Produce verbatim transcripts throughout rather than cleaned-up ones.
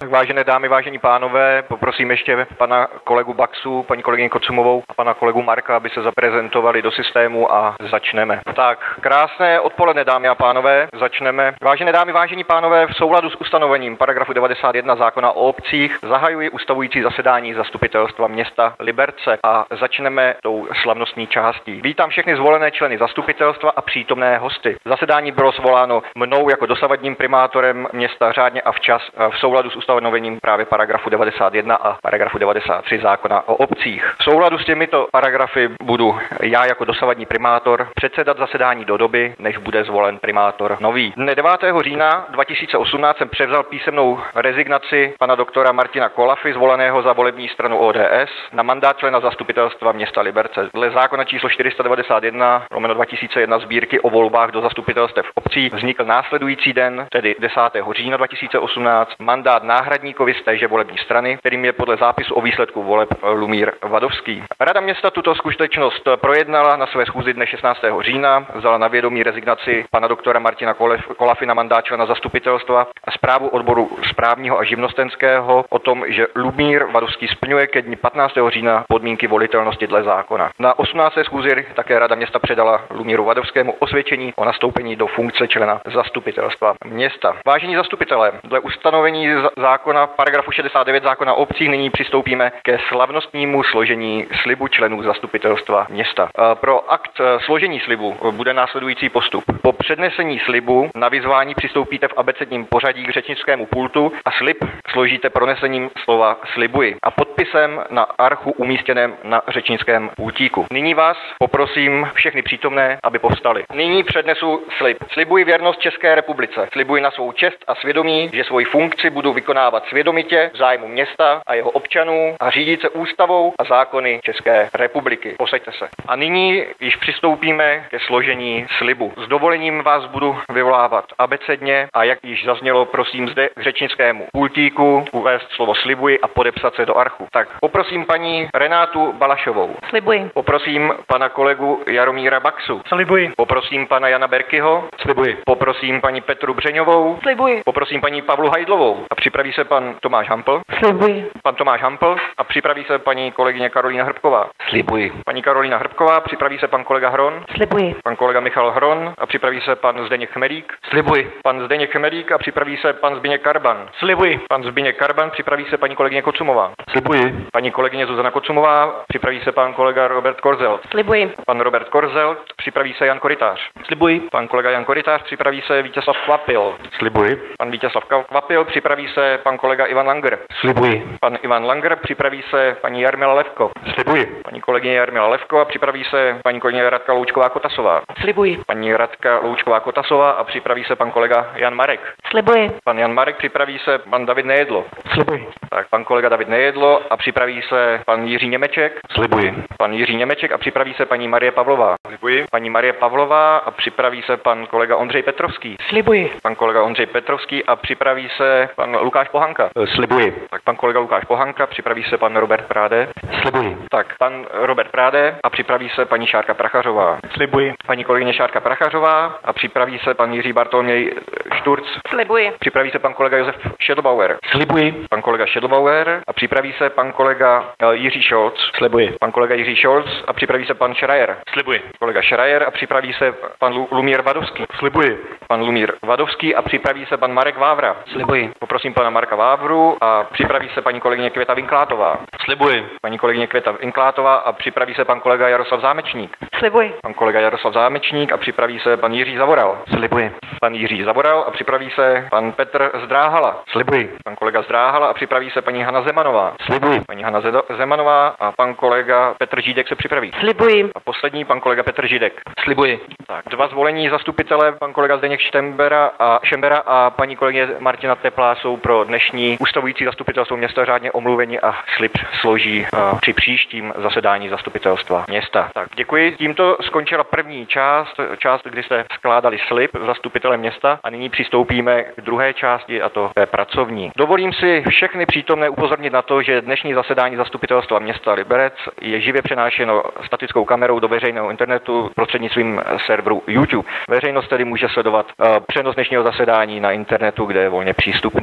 Vážené dámy, vážení pánové, poprosím ještě pana kolegu Baxu, paní kolegyni Kocumovou a pana kolegu Marka, aby se zaprezentovali do systému a začneme. Tak, krásné odpoledne, dámy a pánové, začneme. Vážené dámy, vážení pánové, v souladu s ustanovením paragrafu devadesát jedna zákona o obcích zahajuji ustavující zasedání zastupitelstva města Liberce a začneme tou slavnostní částí. Vítám všechny zvolené členy zastupitelstva a přítomné hosty. Zasedání bylo svoláno mnou jako dosavadním primátorem města řádně a včas v souladu s ustanovením právě paragrafu devadesát jedna a paragrafu devadesát tři zákona o obcích. V souladu s těmito paragrafy budu já jako dosavadní primátor předsedat zasedání do doby, než bude zvolen primátor nový. Dne devátého října dva tisíce osmnáct jsem převzal písemnou rezignaci pana doktora Martina Kolafy, zvoleného za volební stranu O D S, na mandát člena zastupitelstva města Liberce. Dle zákona číslo čtyři sta devadesát jedna lomeno dva tisíce jedna sbírky o volbách do zastupitelstev obcí vznikl následující den, tedy desátého října dva tisíce osmnáct, mandát náhradníkovi z téže volební strany, kterým je podle zápisu o výsledku voleb Lumír Vadovský. Rada města tuto skutečnost projednala na své schůzi dne šestnáctého října, vzala na vědomí rezignaci pana doktora Martina Kolafy na mandát člena zastupitelstva a zprávu odboru správního a živnostenského o tom, že Lumír Vadovský splňuje ke dni patnáctého října podmínky volitelnosti dle zákona. Na osmnácté schůzi také Rada města předala Lumíru Vadovskému osvědčení o nastoupení do funkce člena zastupitelstva města. Vážení zastupitelé, dle ustanovení zákona paragrafu šedesát devět zákona o obcích nyní přistoupíme ke slavnostnímu složení slibu členů zastupitelstva města. Pro akt složení slibu bude následující postup. Po přednesení slibu na vyzvání přistoupíte v abecedním pořadí k řečnickému pultu a slib složíte pronesením slova slibuji a podpisem na archu umístěném na řečnickém pultíku. Nyní vás poprosím všechny přítomné, aby povstali. Nyní přednesu slib. Slibuji věrnost České republice. Slibuji na svou čest a svědomí, že svoji funkci budu vykonávat svědomitě v zájmu města a jeho občanů a řídit se ústavou a zákony České republiky. Posaďte se. A nyní již přistoupíme ke složení slibu. S dovolením vás budu vyvolávat abecedně a jak již zaznělo, prosím zde k řečnickému pultíku uvést slovo slibuji a podepsat se do archu. Tak poprosím paní Renátu Balašovou. Slibuji. Poprosím pana kolegu Jaromíra Baxu. Slibuji. Poprosím pana Jana Berkyho. Slibuji. Poprosím paní Petru Břeňovou. Slibuji. Poprosím paní Pavlu Hajdlovou a připraví se pan Tomáš Hampl. Slibuji. Pan Tomáš Hampl a připraví se paní kolegyně Karolína Hrbková. Slibuji. Paní Karolína Hrbková, připraví se pan kolega Hron. Slibuji. Pan kolega Michal Hron a připraví se pan Zdeněk Chmelík. Slibuji. Pan Zdeněk Chmelík a připraví se pan Zbyněk Karban. Slibuji. Pan Zbyněk Karban, připraví se paní kolegyně Kocumová. Slibuji. Paní kolegyně Zuzana Kocumová, připraví se pan kolega Robert Korzel. Slibuji. Pan Robert Korzel, připraví se Jan Korytář. Slibuji. Pan kolega Jan Korytář, připraví se Vítězslav Kvapil. Slibuji. Pan Vítězslav Kvapil, připraví se pan kolega Ivan Langer. Slibuji. Pan Ivan Langer, připraví se paní Jarmila Levko. Slibuji. Paní kolegyně Jarmila Levko a připraví se paní kolegyně Radka Loučková Kotasová. Slibuji. Paní Radka Loučková Kotasová a připraví se pan kolega Jan Marek. Slibuji. Pan Jan Marek, připraví se pan David Nejedlo. Slibuji. Tak pan kolega David Nejedlo a připraví se pan Jiří Němeček. Slibuji. Pan Jiří Němeček a připraví se paní Marie Pavlová. Slibuji. Paní Marie Pavlová a připraví se pan kolega Ondřej Petrovský. Slibuji. Pan kolega Ondřej Petrovský a připraví se pan Lukáš Pohanka. Slibuji. Tak pan kolega Lukáš Pohanka, připraví se pan Robert Práde. Slibuji. Tak pan Robert Práde a připraví se paní Šárka Prachařová. Slibuji. Paní kolegyně Šárka Prachařová a připraví se pan Jiří Bartoloměj Šturc. Slibuji. Připraví se pan kolega Josef Šedlbauer. Slibuji. Pan kolega Šedlbauer a připraví se pan kolega Jiří Scholz. Slibuji. Pan kolega Jiří Scholz a připraví se pan Schreier. Slibuji. Kolega Schreier a připraví se pan Lumír Vadovský. Slibuji. Pan Lumír Vadovský a připraví se pan Marek Vávra. Slibuji. Poprosím pana Marka Vávru a připraví se paní kolegyně Květa Vinklátová. Slibuji. Paní kolegyně Květa Vinklátová a připraví se pan kolega Jaroslav Zámečník. Slibuji. Pan kolega Jaroslav Zámečník a připraví se pan Jiří Zavoral. Slibuji. Pan Jiří Zavoral a připraví se pan Petr Zdráhala. Slibuji. Pan kolega Zdráhala a připraví se paní Hana Zemanová. Slibuji. Paní Hana Zemanová a pan kolega Petr Žídek se připraví. Slibuji. A poslední pan kolega Petr Žídek. Slibuji. Tak, dva zvolení zastupitele, pan kolega Zdeněk Štembera a Šembera a paní kolegyně Martina Teplá jsou pro dnešní ustavující zastupitelstvo města řádně omluveni a slib složí uh, při příštím zasedání zastupitelstva města. Tak, děkuji. Tímto skončila první část, část, kdy jste skládali slib zastupitele města a nyní přistoupíme k druhé části, a to je pracovní. Dovolím si všechny přítomné upozornit na to, že dnešní zasedání zastupitelstva města Liberec je živě přenášeno statickou kamerou do veřejného internetu prostřednictvím serveru YouTube. Veřejnost tedy může sledovat uh, přenos dnešního zasedání na internetu, kde je volně přístupný. Živý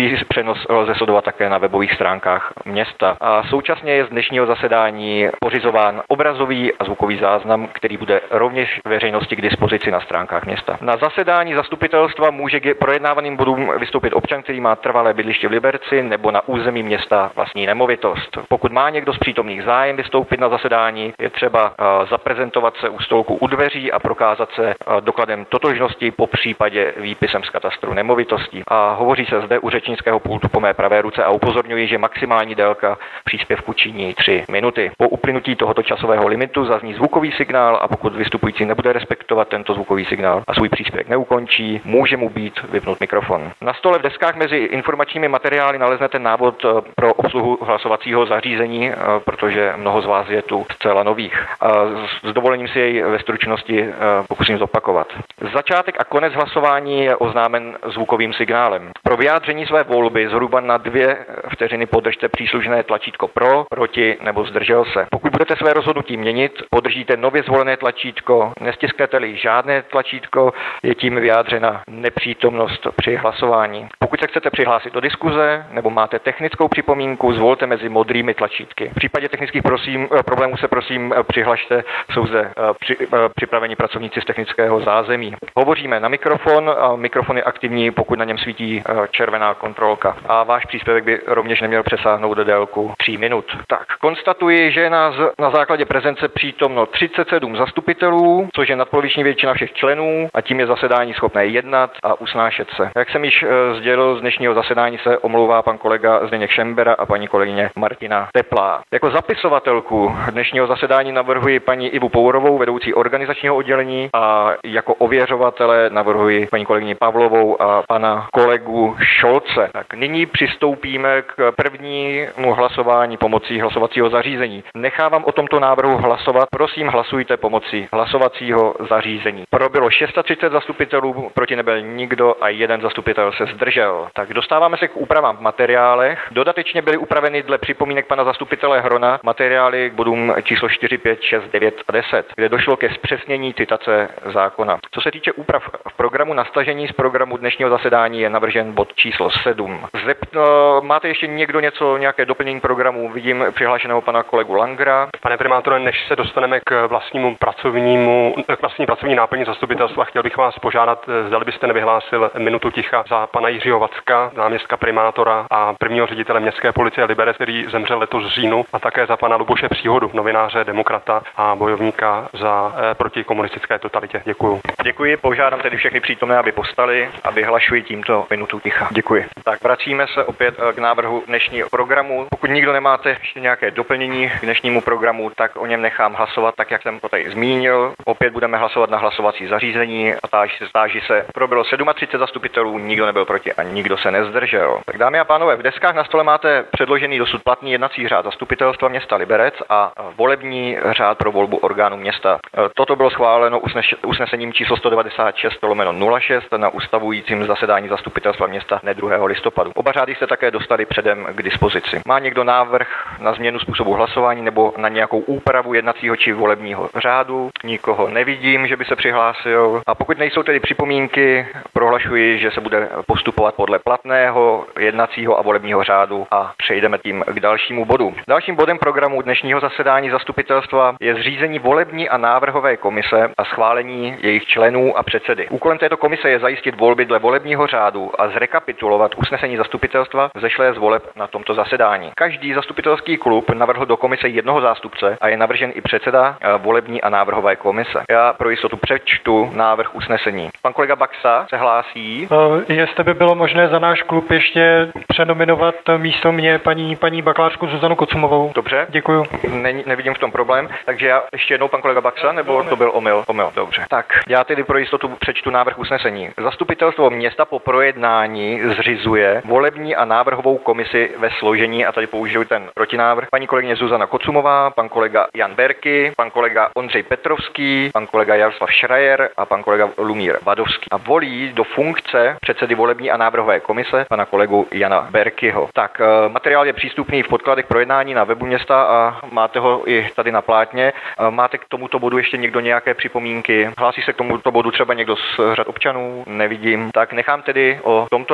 Živý přenos lze sledovat také na webových stránkách města. A současně je z dnešního zasedání pořizován obrazový a zvukový záznam, který bude rovněž veřejnosti k dispozici na stránkách města. Na zasedání zastupitelstva může k projednávaným bodům vystoupit občan, který má trvalé bydliště v Liberci nebo na území města vlastní nemovitost. Pokud má někdo z přítomných zájem vystoupit na zasedání, je třeba zaprezentovat se u stolku u dveří a prokázat se dokladem totožnosti, po případě výpisem z katastru nemovitostí. A hovoří se zde u řečnického pultu po mé pravé ruce a upozorňuji, že maximální délka příspěvku činí tři minuty. Po uplynutí tohoto časového limitu zazní zvukový signál a pokud vystupující nebude respektovat tento zvukový signál a svůj příspěvek neukončí, může mu být vypnut mikrofon. Na stole v deskách mezi informačními materiály naleznete návod pro obsluhu hlasovacího zařízení, protože mnoho z vás je tu zcela nových. S dovolením si jej ve stručnosti pokusím zopakovat. Začátek a konec hlasování je oznámen zvukovým signálem. Pro vyjádření své volby zhruba na dvě vteřiny podržte příslušné tlačítko pro, proti nebo zdržel se. Pokud budete své rozhodnutí měnit, podržíte nově zvolené tlačítko, nestisknete-li žádné tlačítko, je tím vyjádřena nepřítomnost při hlasování. Pokud se chcete přihlásit do diskuze nebo máte technickou připomínku, zvolte mezi modrými tlačítky. V případě technických prosím, problémů se prosím přihlašte, jsou zde při, připraveni pracovníci z technického zázemí. Hovoříme na mikrofon, a mikrofon je aktivní, pokud na něm svítí červená kontrolka. A váš příspěvek by rovněž neměl přesáhnout do délku tří minut. Tak, konstatuji, že je na, na základě prezence přítomno třicet sedm zastupitelů, což je nadpoloviční většina všech členů a tím je zasedání schopné jednat a usnášet se. Jak jsem již sdělil, z dnešního zasedání se omlouvá pan kolega Zdeněk Šembera a paní kolegyně Martina Teplá. Jako zapisovatelku dnešního zasedání navrhuji paní Ivu Pourovou, vedoucí organizačního oddělení, a jako ověřovatele navrhuji paní kolegyni Pavlovou a pana kolegu Šolce. Tak nyní přistoupíme k prvnímu hlasování pomocí hlasovacího zařízení. Nechávám o tomto návrhu hlasovat. Prosím, hlasujte pomocí hlasovacího zařízení. Pro bylo tři sta třicet zastupitelů, proti nebyl nikdo a jeden zastupitel se zdržel. Tak dostáváme se k úpravám v materiálech. Dodatečně byly upraveny dle připomínek pana zastupitele Hrona materiály k bodům číslo čtyři, pět, šest, devět a deset, kde došlo ke zpřesnění citace zákona. Co se týče úprav v programu, na stažení z programu dnešního zasedání je navržen bod číslo sedm. Zep, máte ještě někdo něco, nějaké doplnění programu? Vidím přihlášeného pana kolegu Langra. Pane primátore, než se dostaneme k vlastnímu pracovnímu, k vlastní pracovní náplni zastupitelstva, chtěl bych vás požádat, zdali byste nevyhlásil minutu ticha za pana Jiřího Vacka, náměstka primátora a prvního ředitele městské policie Liberec, který zemřel letos v říjnu, a také za pana Luboše Příhodu, novináře, demokrata a bojovníka za eh, proti komunistické totalitě. Děkuju. Děkuji, požádám tedy všechny přítomné, aby povstali a vyhlašuji tímto minutu ticha. Děkuji. Tak vracíme se opět k návrhu dnešního programu. Pokud nikdo nemáte ještě nějaké doplnění k dnešnímu programu, tak o něm nechám hlasovat, tak jak jsem to tady zmínil. Opět budeme hlasovat na hlasovací zařízení a táží se, táží se. Pro bylo třicet sedm zastupitelů, nikdo nebyl proti a nikdo se nezdržel. Tak dámy a pánové, v deskách na stole máte předložený dosud platný jednací řád zastupitelstva města Liberec a volební řád pro volbu orgánů města. Toto bylo schváleno usnesením číslo sto devadesát šest lomeno nula šest na ustavujícím zasedání zastupitelstva města dne druhého listopadu. Oba řády jste také dostali předem k dispozici. Má někdo návrh na změnu způsobu hlasování nebo na nějakou úpravu jednacího či volebního řádu? Nikoho nevidím, že by se přihlásil. A pokud nejsou tedy připomínky, prohlašuji, že se bude postupovat podle platného jednacího a volebního řádu a přejdeme tím k dalšímu bodu. Dalším bodem programu dnešního zasedání zastupitelstva je zřízení volební a návrhové komise a schválení jejich členů a předsedy. Úkolem této komise je zajistit volby dle volebního řádu a zrekapitulovat usnesení zastupitelstva vzešlé z voleb na tomto zasedání. Každý zastupitelský klub navrhl do komise jednoho zástupce a je navržen i předseda volební a návrhové komise. Já pro jistotu přečtu návrh usnesení. Pan kolega Baxa se hlásí. Jestli by bylo možné za náš klub ještě přenominovat místo mě paní, paní bakalářku Zuzanu Kocumovou. Dobře. Děkuju. Ne, nevidím v tom problém, takže já ještě jednou pan kolega Baxa, nebo to byl omyl? Omyl, dobře. Tak, já tedy pro jistotu přečtu návrh usnesení. Zastupitelstvo města po projednání zřizuje volební a návrhovou komisi ve složení, a tady použiju ten protinávrh, paní kolegyně Zuzana Kocumová, pan kolega Jan Berky, pan kolega Ondřej Petrovský, pan kolega Jaroslav Schreier a pan kolega Lumír Vadovský. A volí do funkce předsedy volební a návrhové komise pana kolegu Jana Berkyho. Tak, materiál je přístupný v podkladech projednání na webu města a máte ho i tady na plátně. Máte k tomuto bodu ještě někdo nějaké připomínky? Hlásí se k tomuto bodu třeba někdo z řad občanů? Nevidím. Tak nechám tedy o tomto návrhu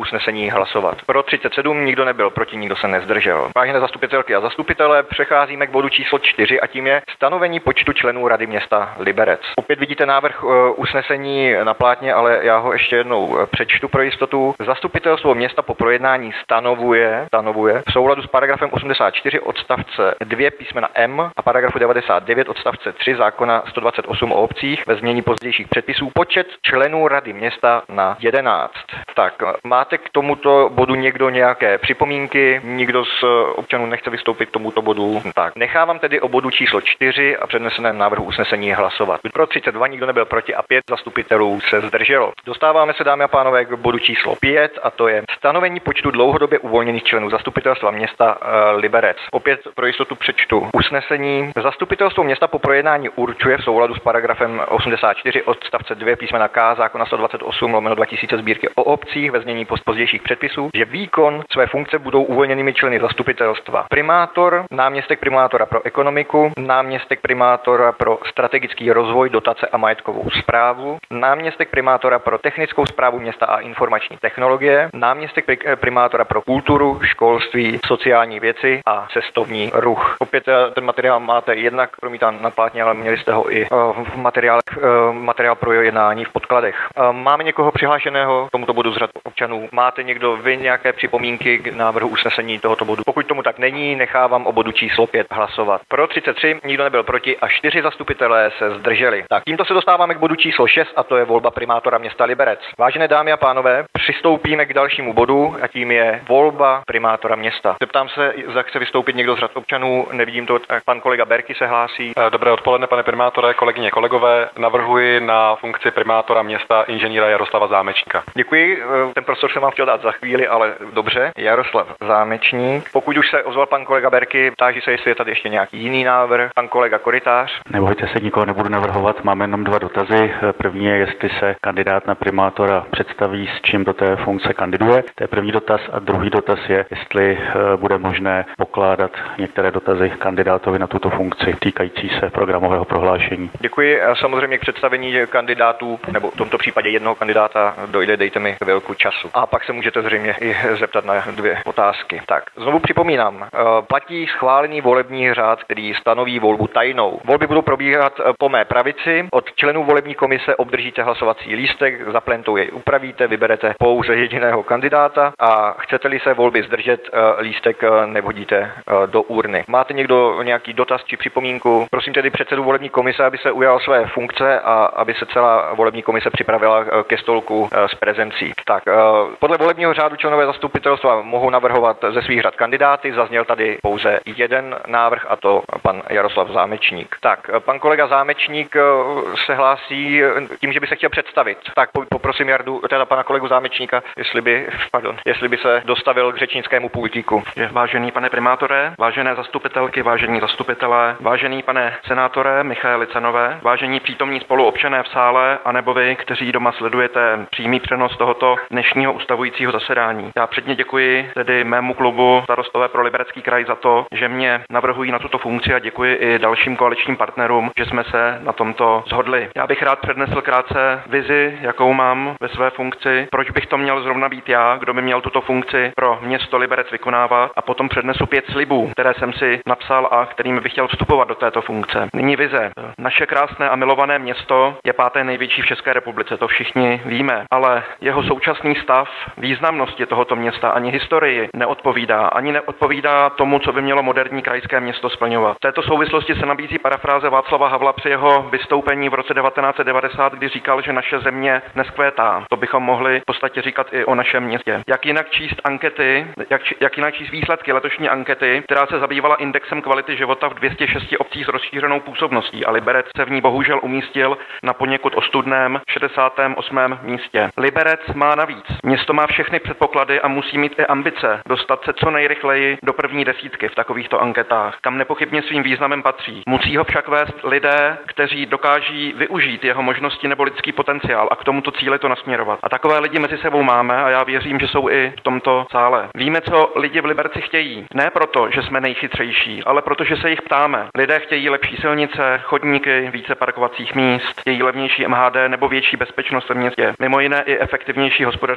usnesení hlasovat. Pro třicet sedm, nikdo nebyl proti, nikdo se nezdržel. Vážené zastupitelky a zastupitelé, přecházíme k bodu číslo čtyři a tím je stanovení počtu členů Rady města Liberec. Opět vidíte návrh usnesení na plátně, ale já ho ještě jednou přečtu pro jistotu. Zastupitelstvo města po projednání stanovuje, stanovuje v souladu s paragrafem osmdesát čtyři odstavce dva písmena M a paragrafu devadesát devět odstavce tři zákona sto dvacet osm o obcích ve znění pozdějších předpisů počet členů Rady města na jedenáct. Tak, máte k tomuto bodu někdo nějaké připomínky? Nikdo z občanů nechce vystoupit k tomuto bodu? Tak, nechávám tedy o bodu číslo čtyři a předneseném návrhu usnesení hlasovat. Pro třicet dva, nikdo nebyl proti a pět zastupitelů se zdrželo. Dostáváme se, dámy a pánové, k bodu číslo pět a to je stanovení počtu dlouhodobě uvolněných členů zastupitelstva města e, Liberec. Opět pro jistotu přečtu usnesení. Zastupitelstvo města po projednání určuje v souladu s paragrafem osmdesát čtyři odstavce dva písmena K zákona sto dvacet osm lomeno dva tisíce sbírky o obcích ve znění pozdějších předpisů, že výkon své funkce budou uvolněnými členy zastupitelstva primátor, náměstek primátora pro ekonomiku, náměstek primátora pro strategický rozvoj, dotace a majetkovou správu, náměstek primátora pro technickou správu města a informační technologie, náměstek primátora pro kulturu, školství, sociální věci a cestovní ruch. Opět ten materiál máte jednak promítán na plátně, ale měli jste ho i v materiál, materiál pro jednání v podkladech. Máme někoho přihlášeného k tomuto bodu z řad občanů? Máte někdo vy nějaké připomínky k návrhu usnesení tohoto bodu? Pokud tomu tak není, nechávám o bodu číslo pět hlasovat. Pro třicet tři, nikdo nebyl proti a čtyři zastupitelé se zdrželi. Tak, tímto se dostáváme k bodu číslo šest a to je volba primátora města Liberec. Vážené dámy a pánové, přistoupíme k dalšímu bodu a tím je volba primátora města. Zeptám se, zda chce vystoupit někdo z řad občanů, nevidím to, tak pan kolega Berky se hlásí. Dobré odpoledne, pane primátore, kolegyně, kolegové. Navrhuji na funkci primátora města inženýra Jaroslava Zámečníka. Děkuji, ten prostor jsem vám chtěl dát za chvíli, ale dobře. Jaroslav Zámečník. Pokud už se ozval pan kolega Berky, táží se, jestli je tady ještě nějaký jiný návrh. Pan kolega Korytář. Nebojte se, nikoho nebudu navrhovat, máme jenom dva dotazy. První je, jestli se kandidát na primátora představí, s čím do té funkce kandiduje. To je první dotaz a druhý dotaz je, jestli bude možné pokládat některé dotazy kandidátovi na tuto funkci týkající se programového prohlášení. Děkuji. Samozřejmě k představení kandidátů, nebo v tomto případě jednoho kandidáta dojde, dejte mi chvilku času. A pak se můžete zřejmě i zeptat na dvě otázky. Tak, znovu připomínám, platí schválený volební řád, který stanoví volbu tajnou. Volby budou probíhat po mé pravici. Od členů volební komise obdržíte hlasovací lístek, za plentou jej upravíte, vyberete pouze jediného kandidáta a chcete-li se volby zdržet, lístek nevhodíte do urny. Máte někdo nějaký dotaz či připomínku? Prosím tedy předsedu volební komise, aby se ujal své funkce a aby se celá volební komise připravila ke stolku s prezencí. Tak, podle volebního řádu členové zastupitelstva mohou navrhovat ze svých řad kandidáty. Zazněl tady pouze jeden návrh a to pan Jaroslav Zámečník. Tak, pan kolega Zámečník se hlásí tím, že by se chtěl představit. Tak poprosím Jardu, teda pana kolegu Zámečníka, jestli by, pardon, jestli by se dostavil k řečnickému pultíku. Vážený pane primátore, vážené zastupitelky, vážení zastupitelé, vážený pane senátore Michaeli Cenové, vážení přítomní spoluobčané v sále, anebo vy, kteří doma sledujete přímý přenos tohoto dnešního ustavujícího zasedání. Já předně děkuji tedy mému klubu Starostové pro Liberecký kraj za to, že mě navrhují na tuto funkci a děkuji i dalším koaličním partnerům, že jsme se na tomto shodli. Já bych rád přednesl krátce vizi, jakou mám ve své funkci, proč bych to měl zrovna být já, kdo by měl tuto funkci pro město Liberec vykonávat, a potom přednesu pět slibů, které jsem si napsal a kterými bych chtěl vstupovat do této funkce. Nyní vize. Naše krásné a milované město je páté největší v České republice, to všichni víme, ale jeho současný stav významnosti tohoto města ani historii neodpovídá, ani neodpovídá tomu, co by mělo moderní krajské město splňovat. V této souvislosti se nabízí parafráze Václava Havla při jeho vystoupení v roce devatenáct set devadesát, kdy říkal, že naše země neskvétá. To bychom mohli v podstatě říkat i o našem městě. Jak jinak číst ankety, jak, jak jinak číst výsledky letošní ankety, která se zabývala indexem kvality života v dvě stě šest obcích s rozšířenou působností, a Liberec se v ní bohužel umístil na poněkud ostudném šedesátém osmém místě. Liberec má navíc. Město má všechny předpoklady a musí mít i ambice dostat se co nejrychleji do první desítky v takovýchto anketách, kam nepochybně svým významem patří. Musí ho však vést lidé, kteří dokáží využít jeho možnosti nebo lidský potenciál a k tomuto cíli to nasměrovat. A takové lidi mezi sebou máme a já věřím, že jsou i v tomto sále. Víme, co lidi v Liberci chtějí. Ne proto, že jsme nejchytřejší, ale protože se jich ptáme. Lidé chtějí lepší silnice, chodníky, více parkovacích míst, chtějí levnější M H D nebo větší bezpečnost ve městě. Mimo jiné i efektivnější hospodaření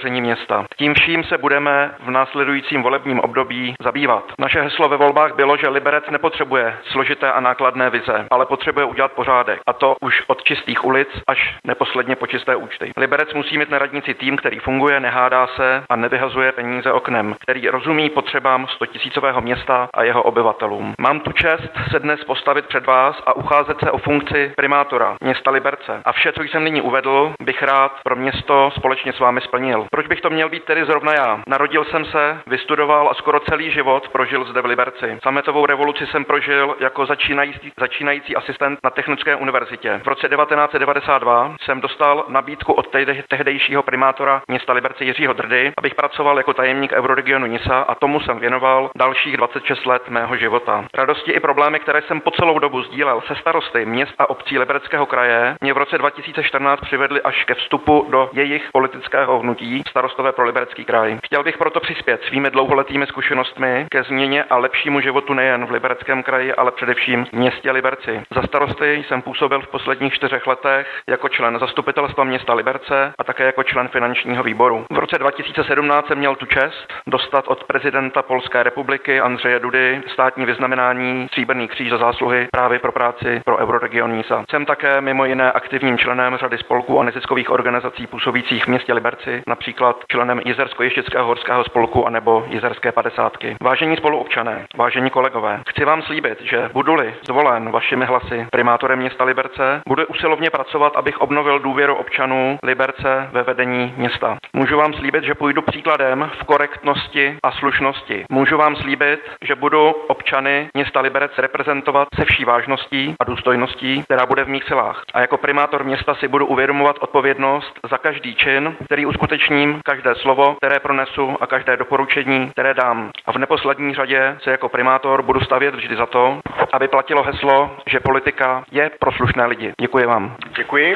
hospodaření města. Tím vším se budeme v následujícím volebním období zabývat. Naše heslo ve volbách bylo, že Liberec nepotřebuje složité a nákladné vize, ale potřebuje udělat pořádek. A to už od čistých ulic až neposledně po čisté účty. Liberec musí mít na radnici tým, který funguje, nehádá se a nevyhazuje peníze oknem, který rozumí potřebám stotisícového města a jeho obyvatelům. Mám tu čest se dnes postavit před vás a ucházet se o funkci primátora města Liberce. A vše, co jsem nyní uvedl, bych rád pro město společně s vámi splnil. Proč bych to měl být tedy zrovna já? Narodil jsem se, vystudoval a skoro celý život prožil zde v Liberci. Sametovou revoluci jsem prožil jako začínající, začínající asistent na Technické univerzitě. V roce devatenáct set devadesát dva jsem dostal nabídku od tehdejšího primátora města Liberce Jiřího Drdy, abych pracoval jako tajemník Euroregionu Nisa a tomu jsem věnoval dalších dvacet šest let mého života. Radosti i problémy, které jsem po celou dobu sdílel se starosty měst a obcí Libereckého kraje, mě v roce dva tisíce čtrnáct přivedly až ke vstupu do jejich politického hnutí Starostové pro Liberecký kraj. Chtěl bych proto přispět svými dlouholetými zkušenostmi ke změně a lepšímu životu nejen v Libereckém kraji, ale především v městě Liberci. Za starosty jsem působil v posledních čtyřech letech jako člen zastupitelstva města Liberce a také jako člen finančního výboru. V roce dva tisíce sedmnáct jsem měl tu čest dostat od prezidenta Polské republiky Andřeje Dudy státní vyznamenání Stříbrný kříž za zásluhy právě pro práci pro Euroregion Nisa. Jsem také mimo jiné aktivním členem řady spolků a neziskových organizací působících v městě Liberci, například členem Jizersko-Ještěckého horského spolku anebo Jizerské padesátky. Vážení spoluobčané, vážení kolegové, chci vám slíbit, že budu-li zvolen vašimi hlasy primátorem města Liberce, budu usilovně pracovat, abych obnovil důvěru občanů Liberce ve vedení města. Můžu vám slíbit, že půjdu příkladem v korektnosti a slušnosti. Můžu vám slíbit, že budu občany města Liberec reprezentovat se vší vážností a důstojností, která bude v mých silách. A jako primátor města si budu uvědomovat odpovědnost za každý čin, který uskutečním, každé slovo, které pronesu a každé doporučení, které dám. A v neposlední řadě se jako primátor budu stavět vždy za to, aby platilo heslo, že politika je pro slušné lidi. Děkuji vám. Děkuji.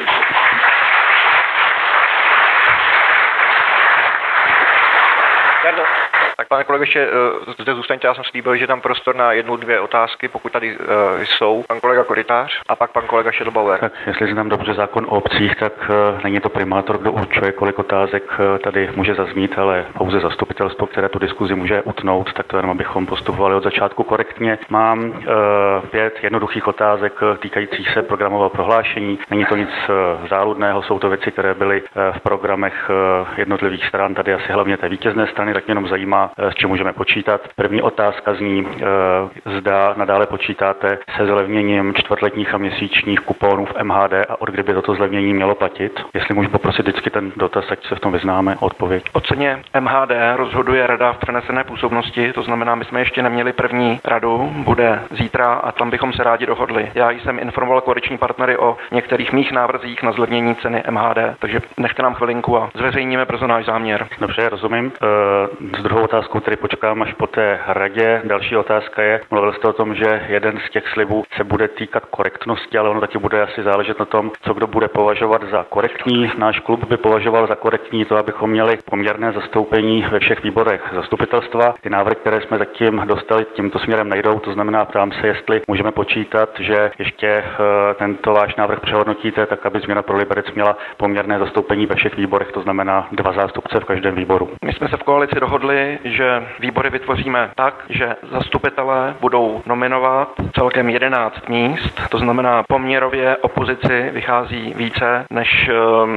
Jardo. Tak pane kolego, ještě uh, zde zůstaňte, já jsem slíbil, že tam prostor na jednu, dvě otázky, pokud tady uh, jsou. Pan kolega Korytář a pak pan kolega Šedlbauer. Tak jestli znám dobře zákon o obcích, tak uh, není to primátor, kdo určuje, kolik otázek uh, tady může zaznít, ale pouze zastupitelstvo, které tu diskuzi může utnout, tak to jenom abychom postupovali od začátku korektně. Mám uh, pět jednoduchých otázek týkajících se programového prohlášení. Není to nic uh, záludného, jsou to věci, které byly uh, v programech uh, jednotlivých stran, tady asi hlavně té vítězné strany, tak mě jenom zajímá, s čím můžeme počítat. První otázka zní, zda nadále počítáte se zlevněním čtvrtletních a měsíčních kuponů v M H D a od kdyby toto zlevnění mělo platit. Jestli můžu poprosit vždycky ten dotaz, ať se v tom vyznáme, odpověď. O ceně M H D rozhoduje rada v přenesené působnosti, to znamená, my jsme ještě neměli první radu, bude zítra a tam bychom se rádi dohodli. Já jsem informoval koaliční partnery o některých mých návrzích na zlevnění ceny M H D, takže nechte nám chvilinku a zveřejníme brzo náš záměr. Dobře, rozumím. S druhou otázkou tedy počkám až po té radě. Další otázka je, mluvil jste o tom, že jeden z těch slibů se bude týkat korektnosti, ale ono taky bude asi záležet na tom, co kdo bude považovat za korektní. Náš klub by považoval za korektní to, abychom měli poměrné zastoupení ve všech výborech zastupitelstva. Ty návrhy, které jsme zatím dostali, tímto směrem nejdou, to znamená, ptám se, jestli můžeme počítat, že ještě tento váš návrh přehodnotíte, tak aby změna pro Liberec měla poměrné zastoupení ve všech výborech, to znamená dva zástupce v každém výboru. My jsme se v koalici dohodli, že výbory vytvoříme tak, že zastupitelé budou nominovat celkem jedenáct míst, to znamená poměrově opozici vychází více, než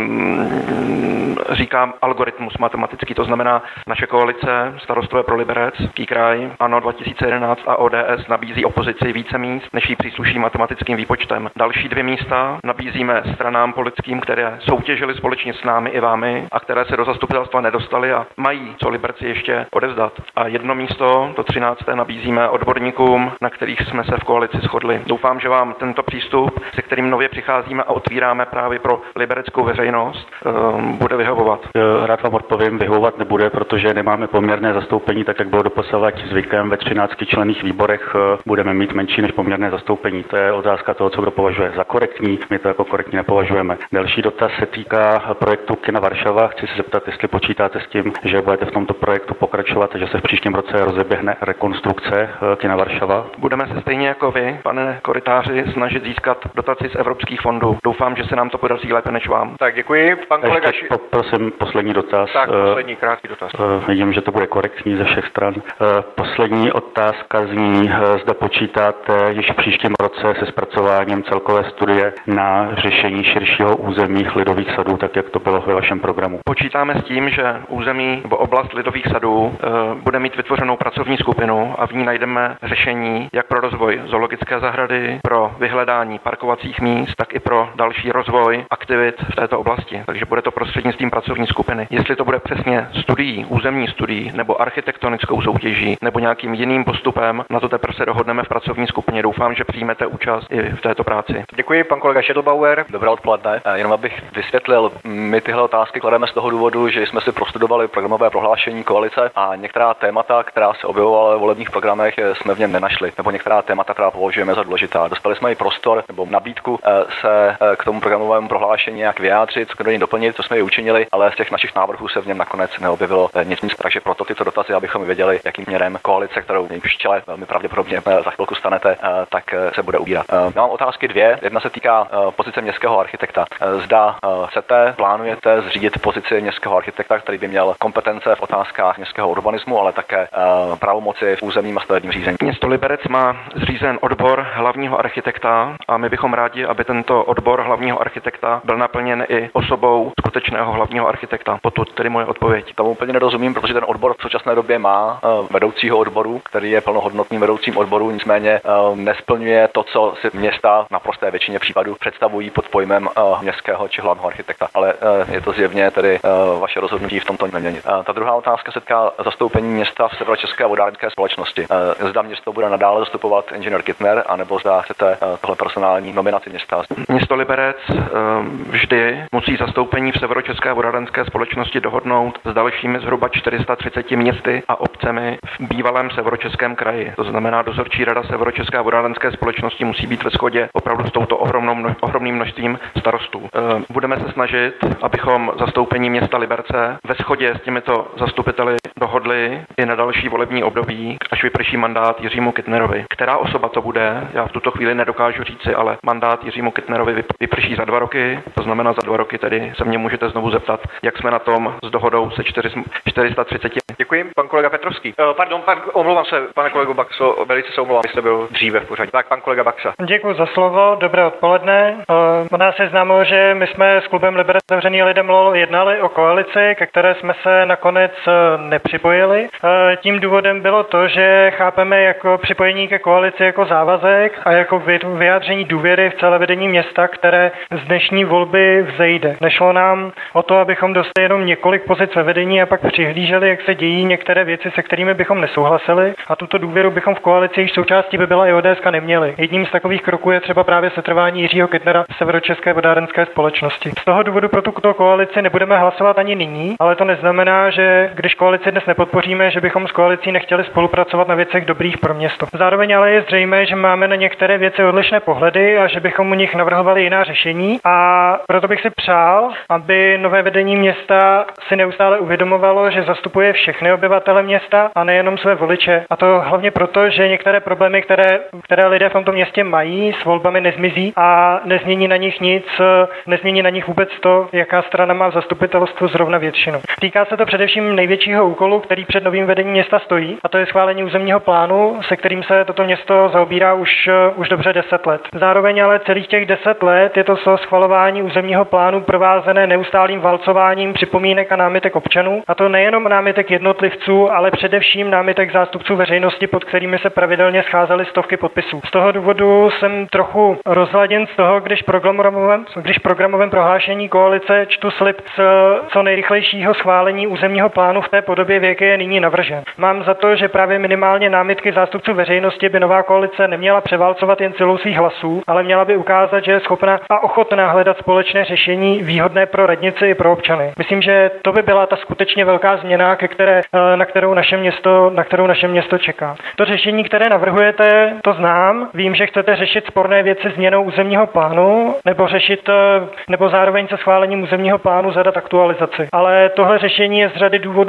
um, říkám algoritmus matematický, to znamená naše koalice Starostové pro Liberecký kraj, ANO dva tisíce jedenáct a O D S nabízí opozici více míst, než jí přísluší matematickým výpočtem. Další dvě místa nabízíme stranám politickým, které soutěžily společně s námi i vámi a které se do zastupitelstva nedostaly a mají co Liberci ještě odevzdat. A jedno místo, to třinácté nabízíme odborníkům, na kterých jsme se v koalici shodli. Doufám, že vám tento přístup, se kterým nově přicházíme a otvíráme právě pro libereckou veřejnost, bude vyhovovat. Rád vám odpovím, vyhovovat nebude, protože nemáme poměrné zastoupení, tak jak bylo doposavad zvykem ve třinácti členných výborech, budeme mít menší než poměrné zastoupení. To je otázka toho, co kdo považuje za korektní, my to jako korektní nepovažujeme. Další dotaz se týká projektu Kina Varšava. Chci se zeptat, jestli počítáte s tím, že budete v tomto tomto projektu pokračovat, že se v příštím roce rozeběhne rekonstrukce kina Varšava? Budeme se stejně jako vy, pane korytáři, snažit získat dotaci z evropských fondů. Doufám, že se nám to podaří lépe než vám. Tak děkuji, pan kolega. Ještě poprosím poslední dotaz. Tak, poslední krátký dotaz. Vidím, že to bude korektní ze všech stran. Poslední otázka zní, zda počítáte již v příštím roce se zpracováním celkové studie na řešení širšího území lidových sadů, tak jak to bylo ve vašem programu. Počítáme s tím, že území nebo oblast lidových sadů e, bude mít vytvořenou pracovní skupinu a v ní najdeme řešení jak pro rozvoj zoologické zahrady, pro vyhledání parkovacích míst, tak i pro další rozvoj aktivit v této oblasti. Takže bude to prostřednictvím pracovní skupiny. Jestli to bude přesně studií, územní studií nebo architektonickou soutěží nebo nějakým jiným postupem, na to teprve se dohodneme v pracovní skupině. Doufám, že přijmete účast i v této práci. Děkuji, pan kolega Schädelbauer. Dobré odpoledne. Jenom abych vysvětlil, my tyhle otázky klademe z toho důvodu, že jsme si prostudovali programové prohlášení koalice a některá témata, která se objevovala v volebních programech, jsme v něm nenašli, nebo některá témata, která považujeme za důležitá. Dostali jsme i prostor nebo nabídku se k tomu programovému prohlášení nějak vyjádřit, do něj doplnit, co jsme ji učinili, ale z těch našich návrhů se v něm nakonec neobjevilo nic nic. Takže proto tyto dotazy, abychom věděli, jakým směrem koalice, kterou v čele velmi pravděpodobně za chvilku stanete, tak se bude ubírat. Já mám otázky dvě. Jedna se týká pozice městského architekta. Zda chcete, plánujete zřídit pozici městského architekta, který by měl kompetence v otázkách městského urbanismu, ale také pravomoci v územním a stavebním řízení. Město Liberec má zřízen odbor hlavního architekta a my bychom rádi, aby tento odbor hlavního architekta byl naplněn i osobou skutečného hlavního architekta. Potud tedy moje odpověď. Tomu úplně nerozumím, protože ten odbor v současné době má vedoucího odboru, který je plnohodnotným vedoucím odboru, nicméně nesplňuje to, co si města na prosté většině případů představují pod pojmem městského či hlavního architekta. Ale je to zjevně tedy vaše rozhodnutí v tomto neměnit. Ta druhá otázka se týká zastoupení města v Severočeské vodárenské společnosti. Zda město bude nadále zastupovat inženýr Kittner, anebo zda chcete tohle personální nominaci města. Město Liberec vždy musí zastoupení v Severočeské vodárenské společnosti dohodnout s dalšími zhruba čtyři sta třiceti městy a obcemi v bývalém Severočeském kraji. To znamená, dozorčí rada Severočeské vodárenské společnosti musí být ve shodě opravdu s touto ohromnou, ohromným množstvím starostů. Budeme se snažit, abychom zastoupení města Liberce ve shodě s těmito zastupiteli dohodli i na další volební období, až vyprší mandát Jiřímu Kittnerovi. Která osoba to bude, já v tuto chvíli nedokážu říci, ale mandát Jiřímu Kittnerovi vyprší za dva roky, to znamená za dva roky tedy se mě můžete znovu zeptat, jak jsme na tom s dohodou se čtyři sta třiceti. Děkuji, pan kolega Petrovský. Uh, pardon, pan, omlouvám se, pane kolego Baxo, velice se omlouvám, jste byl dříve v pořadí. Tak, pan kolega Baxa. Děkuji za slovo, dobré odpoledne. Uh, nás je známo, že my jsme s klubem Liberec Zavřený lidem LOL jednali o koalici, ke které jsme se nakonec nepřipojili. Uh, tím důvodem bylo to, že chápeme jako připojení ke koalici jako závazek a jako vyjádření důvěry v celé vedení města, které z dnešní volby vzejde. Nešlo nám o to, abychom dostali jenom několik pozic ve vedení a pak přihlíželi, jak se dějí některé věci, se kterými bychom nesouhlasili, a tuto důvěru bychom v koalici, již součástí by byla i O D S neměli. Jedním z takových kroků je třeba právě setrvání Jiřího Kittnera v Severočeské vodárenské společnosti. Z toho důvodu pro tuto koalici nebudeme hlasovat ani nyní, ale to neznamená, že když koalici dnes nepodpoříme, že bychom s koalicí nechtěli spolupracovat na věcech dobrých pro město. Zároveň ale je zřejmé, že máme na některé věci odlišné pohledy a že bychom u nich navrhovali jiná řešení, a proto bych si přál, aby nové vedení města si neustále uvědomovalo, že zastupuje všechny obyvatele města a nejenom své voliče. A to hlavně proto, že některé problémy, které, které lidé v tomto městě mají, s volbami nezmizí a nezmění na nich nic, nezmění na nich vůbec to, jaká strana má v zastupitelstvu zrovna většinu. Týká se to především největšího úkolu, který před novým vedením města stojí, a to je schválení územního plánu, se kterým se toto město zaobírá už, už dobře deset let. Zároveň ale celých těch deset let je to schvalování územního plánu provázené neustálým valcováním připomínek a námitek občanů, a to nejenom námitek jednotlivců, ale především námitek zástupců veřejnosti, pod kterými se pravidelně scházely stovky podpisů. Z toho důvodu jsem trochu rozladěn z toho, když programovém, když programovém prohlášení koalice čtu slib z co nejrychlejšího schválení územního plánu v té podobě, v jaké je nyní navržen. Mám za to, že právě minimálně námitky zástupců veřejnosti by nová koalice neměla převálcovat jen silou svých hlasů, ale měla by ukázat, že je schopna a ochotná hledat společné řešení výhodné pro radnici i pro občany. Myslím, že to by byla ta skutečně velká změna, ke které, na kterou naše město, na kterou naše město čeká. To řešení, které navrhujete, to znám. Vím, že chcete řešit sporné věci změnou územního plánu, nebo řešit, nebo zároveň se schválením územního plánu zadat aktualizaci. Ale tohle řešení je z řady důvodů nevhodné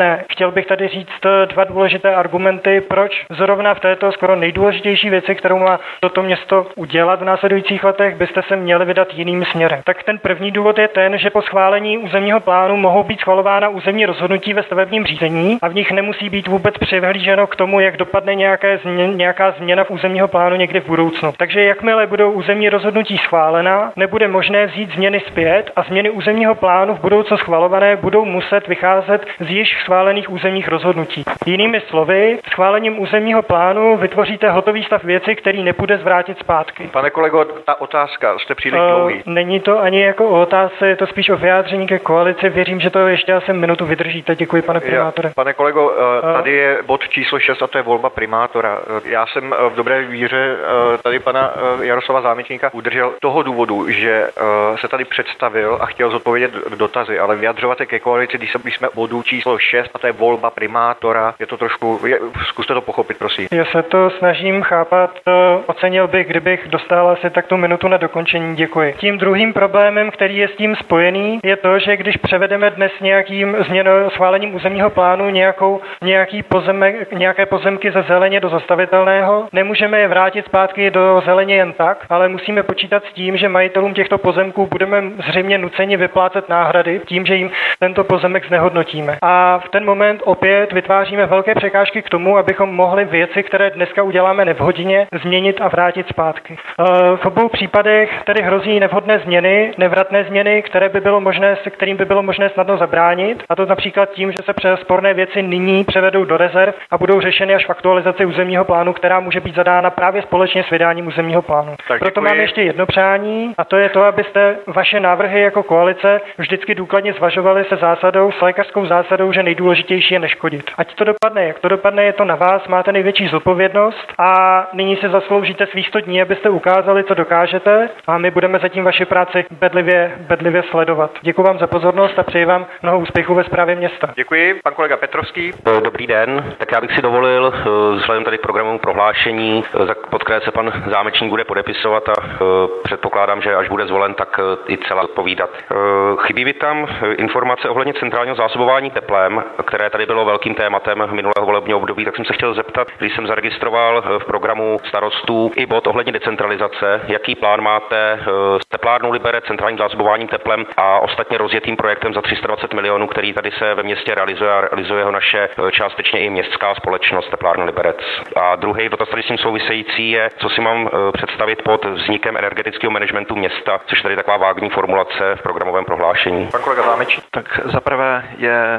odpoledne. Chtěl bych tady říct dva důležité argumenty, proč zrovna v této skoro nejdůležitější věci, kterou má toto město udělat v následujících letech, byste se měli vydat jiným směrem. Tak ten první důvod je ten, že po schválení územního plánu mohou být schvalována územní rozhodnutí ve stavebním řízení a v nich nemusí být vůbec přihlíženo k tomu, jak dopadne nějaké změn, nějaká změna v územního plánu někdy v budoucnu. Takže jakmile budou územní rozhodnutí schválena, nebude možné vzít změny zpět a změny územního plánu v budoucnu schvalované budou muset vycházet z již schválených územních rozhodnutí. Jinými slovy, schválením územního plánu vytvoříte hotový stav věci, který nepůjde zvrátit zpátky. Pane kolego, ta otázka, jste příliš uh, dlouhý. Není to ani jako o otázce, je to spíš o vyjádření ke koalici. Věřím, že to ještě asi minutu vydržíte. Děkuji, pane primátore. Já, pane kolego, uh, tady je bod číslo šest a to je volba primátora. Já jsem v dobré víře uh, tady pana uh, Jaroslava Zámečníka udržel toho důvodu, že uh, se tady představil a chtěl zodpovědět dotazy, ale vyjadřovat se ke koalici, když jsme bodu číslo šest a to je volba primátora, je to trošku, je, zkuste to pochopit, prosím. Já se to snažím chápat, ocenil bych, kdybych dostal asi tak tu minutu na dokončení, děkuji. Tím druhým problémem, který je s tím spojený, je to, že když převedeme dnes nějakým změnou schválením územního plánu nějakou, nějaký pozemek, nějaké pozemky ze zeleně do zastavitelného, nemůžeme je vrátit zpátky do zeleně jen tak, ale musíme počítat s tím, že majitelům těchto pozemků budeme zřejmě nuceni vyplácet náhrady tím, že jim tento pozemek znehodnotíme. A v ten moment opět vytváříme velké překážky k tomu, abychom mohli věci, které dneska uděláme nevhodně, změnit a vrátit zpátky. V obou případech tedy hrozí nevhodné změny, nevratné změny, které by bylo možné, se kterým by bylo možné snadno zabránit, a to například tím, že se pře sporné věci nyní převedou do rezerv a budou řešeny až v aktualizaci územního plánu, která může být zadána právě společně s vydáním územního plánu. Tak proto mám ještě jedno přání, a to je to, abyste vaše návrhy jako koalice vždycky důkladně zvažovali se zásadou, s lékařskou zásadou, že nejdůležitější je neškodit. Ať to dopadne, jak to dopadne, je to na vás, máte největší zodpovědnost a nyní si zasloužíte svých sto dní, abyste ukázali, co dokážete, a my budeme zatím vaši práci bedlivě, bedlivě sledovat. Děkuji vám za pozornost a přeji vám mnoho úspěchů ve správě města. Děkuji, pan kolega Petrovský. Dobrý den, tak já bych si dovolil vzhledem tady k programovému prohlášení, pod které se pan Zámečník bude podepisovat, a předpokládám, že až bude zvolen, tak i celá odpovídat. Chybí mi tam informace ohledně centrálního zásobování teplem, které tady bylo velkým tématem minulého volebního období, tak jsem se chtěl zeptat, když jsem zaregistroval v programu starostů i bod ohledně decentralizace, jaký plán máte s teplárnou Liberec, centrálním zásobováním teplem a ostatně rozjetým projektem za tři sta dvacet milionů, který tady se ve městě realizuje a realizuje ho naše částečně i městská společnost teplárna Liberec. A druhý dotaz tady s tím související je, co si mám představit pod vznikem energetického managementu města, což je tady taková vágní formulace v programovém prohlášení. Pan kolega Zámečník. Tak zaprvé je e,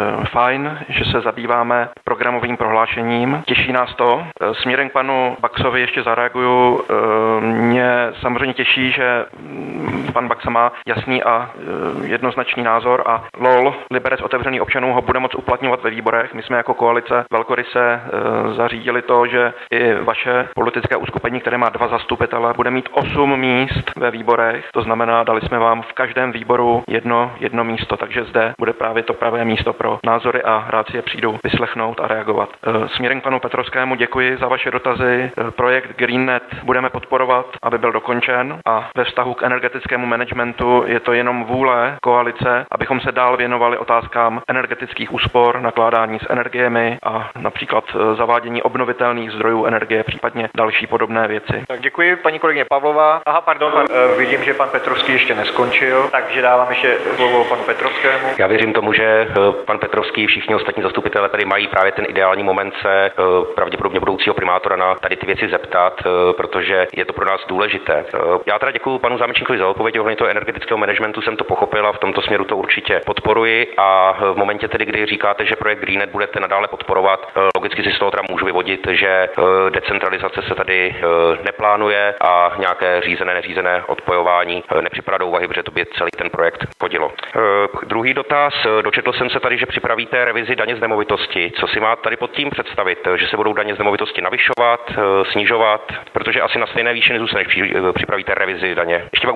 fajn, že se zabýváme programovým prohlášením. Těší nás to. E, směrem k panu Baxovi ještě zareaguju. E, mě samozřejmě těší, že pan Baxa má jasný a e, jednoznačný názor a LOL, Liberec otevřený občanů, ho bude moct uplatňovat ve výborech. My jsme jako koalice velkoryse e, zařídili to, že i vaše politické uskupení, které má dva zastupitele, bude mít osm míst ve výborech. To znamená, dali jsme vám v každém výboru jedno, jedno místo, takže zde bude právě to pravé místo pro názory a rád si je přijdu vyslechnout a reagovat. Směrem k panu Petrovskému děkuji za vaše dotazy. Projekt GreenNet budeme podporovat, aby byl dokončen, a ve vztahu k energetickému managementu je to jenom vůle koalice, abychom se dál věnovali otázkám energetických úspor, nakládání s energiemi a například zavádění obnovitelných zdrojů energie, případně další podobné věci. Tak děkuji, paní kolegyně Pavlová. Aha, pardon, pan, uh, vidím, že pan Petrovský ještě neskončil, takže dávám ještě slovo panu Petrovskému. Já věřím tomu, že pan Petrovský, všichni ostatní zastupitelé tady mají právě ten ideální moment se pravděpodobně budoucího primátora na tady ty věci zeptat, protože je to pro nás důležité. Já teda děkuji panu Zámečníkovi za odpověď ohledně toho energetického managementu, jsem to pochopil a v tomto směru to určitě podporuji, a v momentě tedy, kdy říkáte, že projekt GreenNet budete nadále podporovat, logicky si z toho teda můžu vyvodit, že decentralizace se tady neplánuje a nějaké řízené, neřízené odpojování nepřipadá do úvahy, protože to by celý ten projekt hodilo. Druhý dotaz, dočetl jsem se tady, že připravíte revizi daně z nemovitosti. Co si má tady pod tím představit? Že se budou daně z nemovitosti navyšovat, snižovat, protože asi na stejné výši nezůstane, než připravíte revizi daně. Ještě pak budu mít s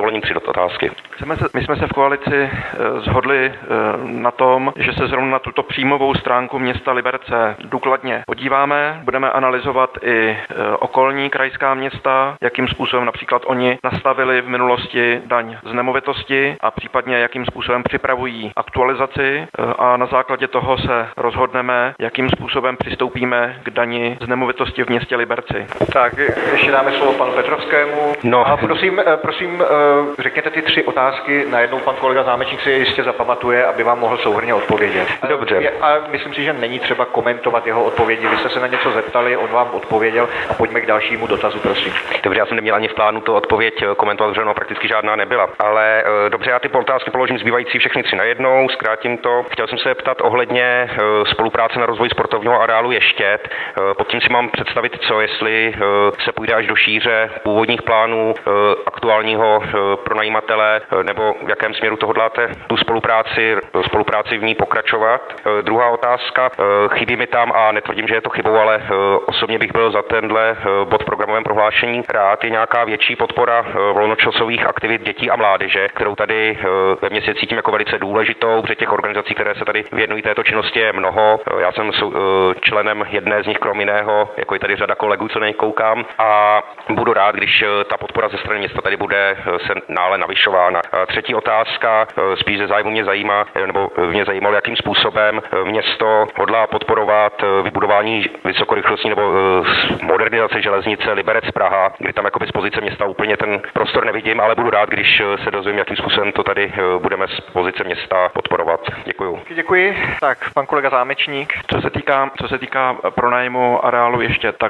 dovolením tři otázky. Jsme se, my jsme se v koalici shodli na tom, že se zrovna na tuto příjmovou stránku města Liberce důkladně podíváme. Budeme analyzovat i okolní krajská města, jakým způsobem například oni nastavili v minulosti daň z nemovitosti a případně jakým způsobem připravují aktualizaci a na základě toho se rozhodneme, jakým způsobem přistoupíme k dani z nemovitosti v městě Liberci. Tak, ještě dáme slovo panu Petrovskému. No. A prosím, prosím, řekněte ty tři otázky, najednou pan kolega Zámečník si je jistě zapamatuje, aby vám mohl souhrnně odpovědět. Dobře. A myslím si, že není třeba komentovat jeho odpovědi. Vy jste se na něco zeptali, on vám odpověděl a pojďme k dalšímu dotazu, prosím. Dobře, já jsem neměl ani v plánu tu odpověď komentovat, protože no, prakticky žádná nebyla. Ale dobře, já ty otázky položím zbývající všechny tři najednou, zkrátím to. Chtěl jsem se ptat ohledně spolupráce na rozvoj sportovního areálu Ještěd. Pod tím si mám představit, co jestli se půjde až do šíře původních plánů aktuálního pronajímatele, nebo v jakém směru to hodláte tu spolupráci, spolupráci v ní pokračovat. Druhá otázka, chybí mi tam, a netvrdím, že je to chybou, ale osobně bych byl za tenhle bod v programovém prohlášení rád, je nějaká větší podpora volnočasových aktivit dětí a mládeže, kterou tady ve městě cítím jako velice důležitou, protože těch organizací, které se tady věnují této činnosti, je mnoho. Já jsem členem jedné z nich, krom jiného, jako je tady řada kolegů, co na ně koukám, a budu rád, když ta podpora ze strany města tady bude se nále navyšována. Třetí otázka, spíš ze zájmu mě zajímá, nebo mě zajímalo, jakým způsobem město hodlá podporovat vybudování vysokorychlostní nebo modernizace železnice Liberec-Praha, kdy tam jakoby z pozice města úplně ten prostor nevidím, ale budu rád, když se dozvím, jakým způsobem to tady budeme z pozice města podporovat. Děkuju. Děkuji. Tak, pan kolega Zámečník. Co se týká, co se týká pronájmu areálu ještě, tak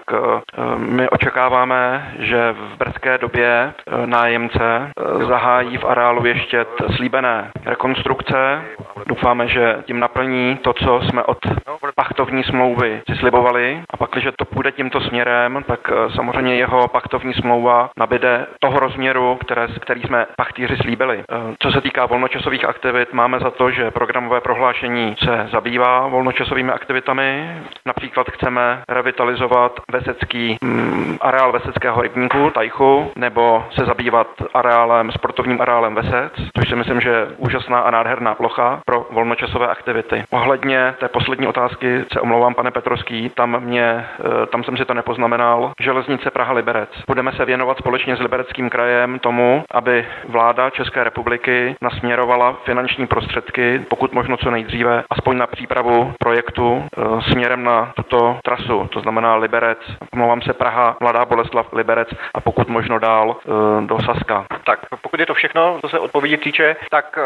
my očekáváme, že v brzké době nájemce zahájí v areálu ještě slíbené rekonstrukce. Doufáme, že tím naplní to, co jsme od pachtovní smlouvy si slibovali, a pak, když to půjde tímto směrem, tak samozřejmě jeho pachtovní smlouva nabide toho rozměru, které, který jsme pachtýři slíbili. Co se týká volnočasových aktivit, máme za to, že programové prohlášení se zabývá volnočasovými aktivitami. Například chceme revitalizovat vesecký mm, areál Veseckého rybníku, Tajchu, nebo se zabývat areálem, sportovním areálem Vesec, což si myslím, že je úžasná a nádherná plocha pro volnočasové aktivity. Ohledně té poslední otázky se omlouvám, pane Petrovský, tam mě, tam jsem si to nepoznamenal. Železnice Praha-Liberec. Budeme se věnovat společně s Libereckým krajem tomu, aby vláda České republiky nasměrovala finanční prostředky, pokud možno co nejdříve, aspoň na přípravu projektu e, směrem na tuto trasu, to znamená Liberec, omlouvám se, Praha, Mladá Boleslav, Liberec a pokud možno dál e, do Saska. Tak pokud je to všechno, co se odpovědi týče, tak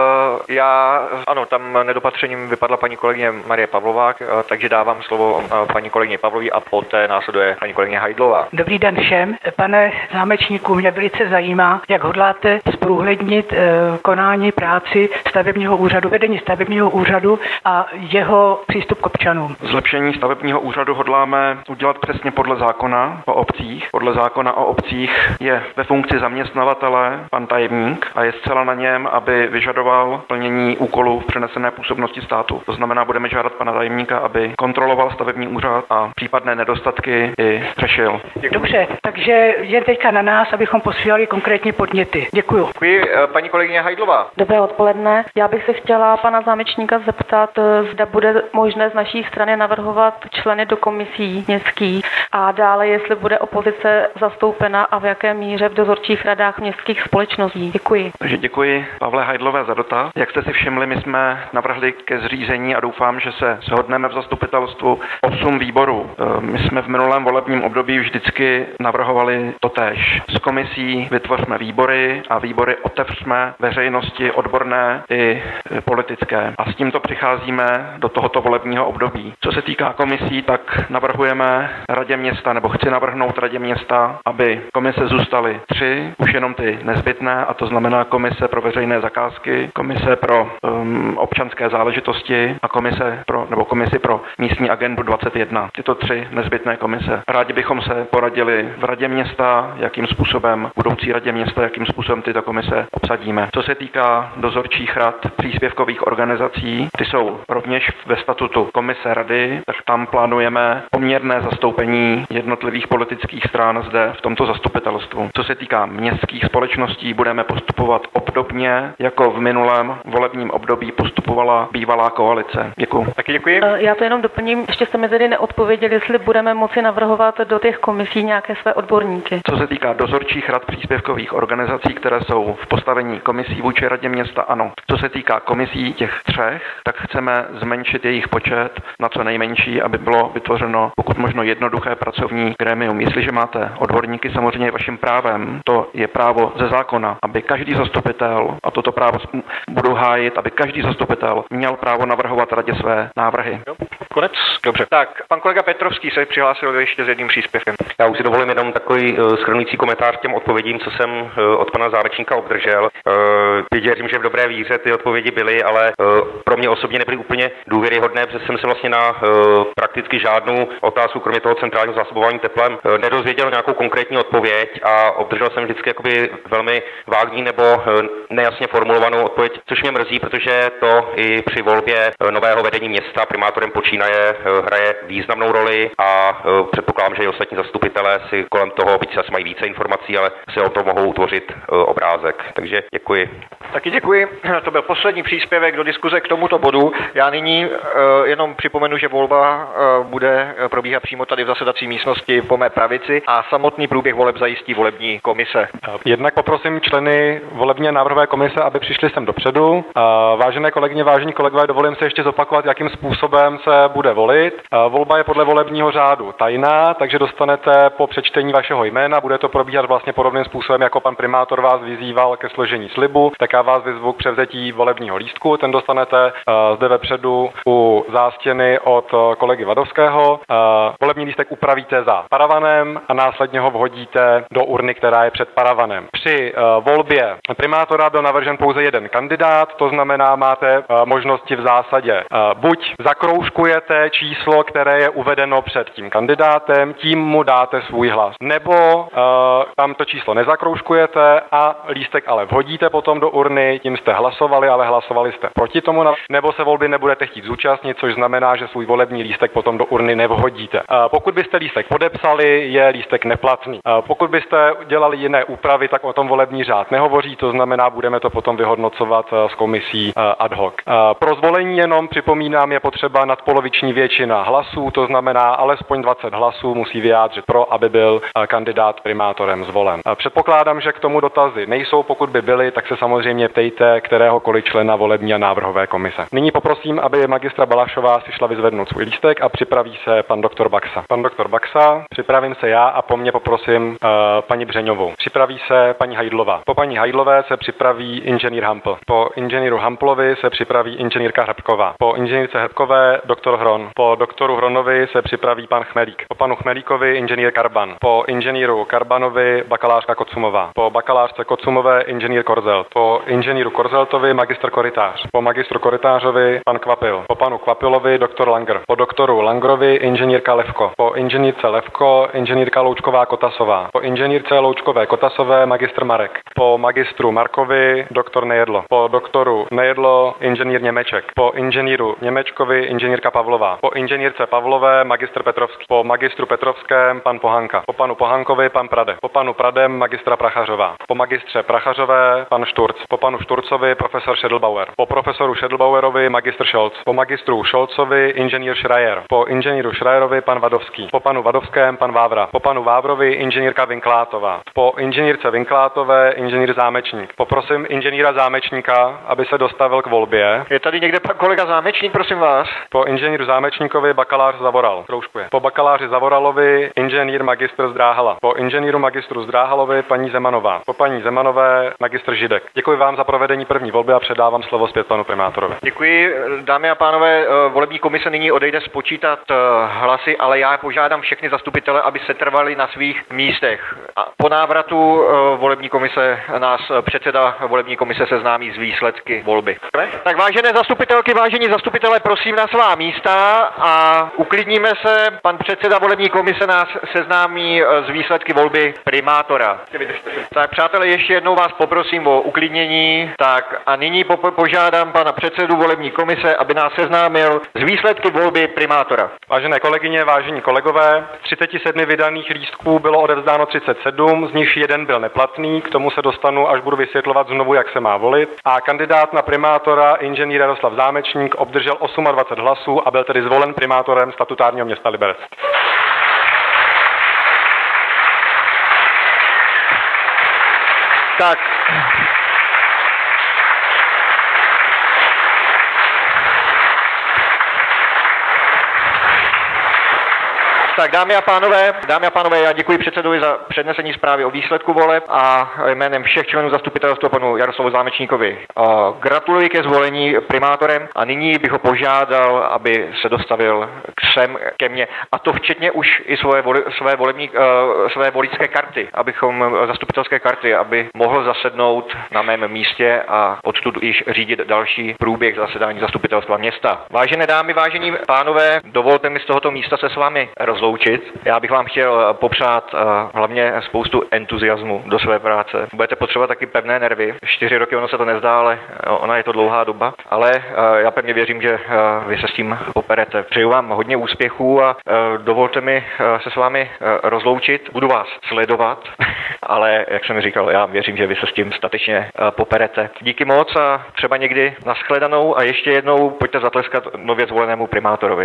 e, já, ano, tam nedopatřením vypadla paní kolegyně Marie Pavlová, e, takže dávám slovo e, paní kolegyně Pavlový a poté následuje paní kolegyně Hajdlová. Dobrý den všem. Pane Zámečníku, mě velice zajímá, jak hodláte zprůhlednit e, konání práci stavebního úřadu, vedení stavebního úřadu a jeho přístup k občanům. Zlepšení stavebního úřadu hodláme udělat přesně podle zákona o obcích. Podle zákona o obcích je ve funkci zaměstnavatele pan tajemník a je zcela na něm, aby vyžadoval plnění úkolů v přenesené působnosti státu. To znamená, budeme žádat pana tajemníka, aby kontroloval stavební úřad a případné nedostatky i řešil. Dobře, takže je teďka na nás, abychom posílali konkrétní podněty. Děkuju. Děkuji, paní kolegyně Hajdlová. Dobré odpoledne. Já bych se chtěla pana Zámečníka zeptat, zda bude možné z naší strany navrhovat členy do komisí městských a dále, jestli bude opozice zastoupena a v jaké míře v dozorčích radách městských společností. Děkuji. Takže děkuji Pavle Hajdlové za dotaz. Jak jste si všimli, my jsme navrhli ke zřízení a doufám, že se shodneme v zastupitelstvu osm výborů. My jsme v minulém volebním období vždycky navrhovali totéž. Z komisí vytvořme výbory a výbory otevřme veřejnosti odborné i politické. A s tímto přicházíme do tohoto volebního období. Co se týká komisí, tak navrhujeme radě města, nebo chci navrhnout radě města, aby komise zůstaly tři, už jenom ty nezbytné, a to znamená komise pro veřejné zakázky, komise pro um, občanské záležitosti a komise pro, nebo komisi pro místní agendu dvacet jedna. Tyto tři nezbytné komise. Rádi bychom se poradili v radě města, jakým způsobem, budoucí radě města, jakým způsobem tyto komise obsadíme. Co se týká dozorčích rad příspěvkových organizací, ty jsou rovněž ve statutu komise rady, tak tam plánujeme poměrné zastoupení jednotlivých politických stran zde v tomto zastupitelstvu. Co se týká městských společností, budeme postupovat obdobně, jako v minulém volebním období postupovala bývalá koalice. Děkuji. Taky děkuji. Já to jenom doplním, ještě jste mi tedy neodpověděli, jestli budeme moci navrhovat do těch komisí nějaké své odborníky. Co se týká dozorčích rad příspěvkových organizací, které jsou v postavení komisí vůči radě města, ano. Co se týká komisí těch třech, tak chceme zmenšit jejich počet na co nejmenší, aby bylo vytvořeno pokud možno jednoduché pracovní grémium. Jestliže máte odborníky, samozřejmě je vaším právem, to je právo ze zákona, aby každý zastupitel, a toto právo budu hájit, aby každý zastupitel měl právo navrhovat radě své návrhy. Jo, konec? Dobře. Tak, pan kolega Petrovský se přihlásil ještě s jedním příspěvkem. Já už si dovolím jenom takový uh, shrnující komentář k těm odpovědím, co jsem uh, od pana zámečníka obdržel. Uh, věřím, že v dobré víře ty odpovědi byly, ale uh, pro mě osobně nebyly úplně důvěryhodné, protože jsem se vlastně na uh, prakticky žádnou otázku, kromě toho centrálního zásobování teplem, uh, nedozvěděl nějakou konkrétní odpověď a obdržel jsem vždycky jakoby velmi vágní nebo uh, nejasně formulovanou odpověď, což mě mrzí, protože to i při volbě uh, nového vedení města primátorem počínaje uh, hraje významnou roli a uh, předpokládám, že i ostatní zastupitelé si kolem toho, byť asi mají více informací, ale si o tom mohou utvořit uh, obrázek. Takže děkuji. Taky děkuji. To byl poslední příspěvek do diskuze k tomuto bodu. Já nyní uh, jenom připomenu, že volba uh, bude probíhat přímo tady v zasedací místnosti po mé pravici a samotný průběh voleb zajistí volební komise. Jednak poprosím členy volební a návrhové komise, aby přišli sem dopředu. Vážené kolegyně, vážení kolegové, dovolím se ještě zopakovat, jakým způsobem se bude volit. Volba je podle volebního řádu tajná, takže dostanete po přečtení vašeho jména, bude to probíhat vlastně podobným způsobem, jako pan primátor vás vyzýval ke složení slibu, tak já vás vyzvu k převzetí volebního lístku. Ten dostanete zde vepředu u zástěny od kolegy Vadovského. Volební lístek upravíte za paravanem a následně ho vhodíte do urny, která je před paravanem. Při volbě primátora byl navržen pouze jeden kandidát, to znamená, máte možnosti v zásadě buď zakroužkujete číslo, které je uvedeno před tím kandidátem, tím mu dáte svůj hlas, nebo tam to číslo nezakroužkujete a lístek ale vhodíte potom do urny, tím jste hlasovali, ale hlasovali jste proti tomu, nebo se volby nebudete chtít zúčastnit, což znamená, že svůj volební lístek potom do urny nevhodíte. Pokud byste lístek podepsali, je lístek neplatný. Pokud byste dělali jiné úpravy, tak o tom volební řád nehovoří, to znamená, budeme to potom vyhodnocovat s komisí ad hoc. Pro zvolení jenom připomínám, je potřeba nadpoloviční většina hlasů, to znamená alespoň dvacet hlasů musí vyjádřit pro, aby byl kandidát primátorem zvolen. Předpokládám, že k tomu dotazy nejsou, pokud by byly, tak se samozřejmě ptejte kteréhokoliv člena volební a návrhové komise. Nyní poprosím, aby magistra Balašová si šla vyzvednout svůj lístek a připraví se pan doktor Baxa. Pan doktor Baxa, připravím se já a po mně poprosím uh, paní Břeňovou. Připraví se paní Hajdlová. Po paní Hajdlové se připraví inženýr Hampl. Po inženýru Hamplovi se připraví inženýrka Hrbková. Po inženýrce Hrbkové doktor Hron. Po doktoru Hronovi se připraví pan Chmelík. Po panu Chmelíkovi inženýr Karban. Po inženýru Karbanovi bakalářka Kocumová. Po bakalářce Kocumové inženýr Korzel. Po inženýru Korzeltovi magistr Korytář. Po magistru Korytářovi pan Kvapil. Po panu Kvapilovi doktor Langer. Po doktoru Langrovi inženýrka Levko. Po inženýrce Levko inženýrka Loučková Kotasová. Po inženýrce Loučkové Kotasové magistr Marek. Po magistru Markovi doktor Nejedlo. Po doktoru Nejedlo inženýr Němeček. Po inženýru Němečkovi inženýrka Pavlová. Po inženýrce Pavlové magistr Petrovský. Po magistru Petrovském pan Pohanka. Po panu Pohankovi pan Prade. Po panu Pradem magistra Prachařová. Po magistře Prachařové pan Šturc. Po panu Šturcovi profesor Schädelbauer. Po profesoru Schädelbauerovi magistr Scholz. Po magistru Scholzovi inženýr Schreier. Po inženýru Schreierovi pan Vadovský. Po panu Vadovském pan Vávra. Po panu Vávrovi inženýrka Vinklátová. Po inženýrce Vinklátové inženýr Zámečník. Poprosím inženýra Zámečníka, aby se dostavil k volbě. Je tady někde pan kolega Zámečník, prosím vás? Po inženýru Zámečníkovi bakalář Zavoral. Kroužkuje. Po bakaláři Zavoralovi inženýr magistr Zdráhala. Po inženýru magistru Zdráhalovi paní Zemanová. Po paní Zemanové magistr Židek. Děkuji vám za provedení první volby a předávám slovo zpět panu primátorovi. Děkuji, dámy a pánové. Volební komise nyní odejde spočítat hlasy, ale já požádám všechny zastupitele, aby se trvali na svých místech. A po návratu volební komise nás předseda volební komise seznámí s výsledky volby. Tak vážené zastupitelky, vážení zastupitelé, prosím na svá místa a uklidníme se. Pan předseda volební komise nás seznámí s výsledky volby primátora. Tak přátelé, ještě jednou jednou vás poprosím o uklidnění, tak a nyní po- požádám pana předsedu volební komise, aby nás seznámil s výsledky volby primátora. Vážené kolegyně, vážení kolegové, z třicet sedm vydaných lístků bylo odevzdáno třicet sedm, z nich jeden byl neplatný, k tomu se dostanu, až budu vysvětlovat znovu, jak se má volit. A kandidát na primátora inženýr Jaroslav Zámečník obdržel dvacet osm hlasů a byl tedy zvolen primátorem statutárního města Liberec. Tak. Tak dámy a pánové, dámy a pánové, já děkuji předsedovi za přednesení zprávy o výsledku voleb a jménem všech členů zastupitelstva panu Jaroslavu Zámečníkovi gratuluji ke zvolení primátorem a nyní bych ho požádal, aby se dostavil sem ke mně, a to včetně už i svoje, voli, své, volební, své voličské karty, abychom zastupitelské karty, aby mohl zasednout na mém místě a odtud již řídit další průběh zasedání zastupitelstva města. Vážené dámy, vážení pánové, dovolte mi z tohoto místa se s vámi rozloučit. Já bych vám chtěl popřát hlavně spoustu entuziasmu do své práce. Budete potřebovat taky pevné nervy. Čtyři roky, ono se to nezdá, ale ona je to dlouhá doba. Ale já pevně věřím, že vy se s tím poperete. Přeju vám hodně úspěchů a dovolte mi se s vámi rozloučit. Budu vás sledovat, ale jak jsem říkal, já věřím, že vy se s tím statečně poperete. Díky moc a třeba někdy nashledanou a ještě jednou pojďte zatleskat nově zvolenému primátorovi.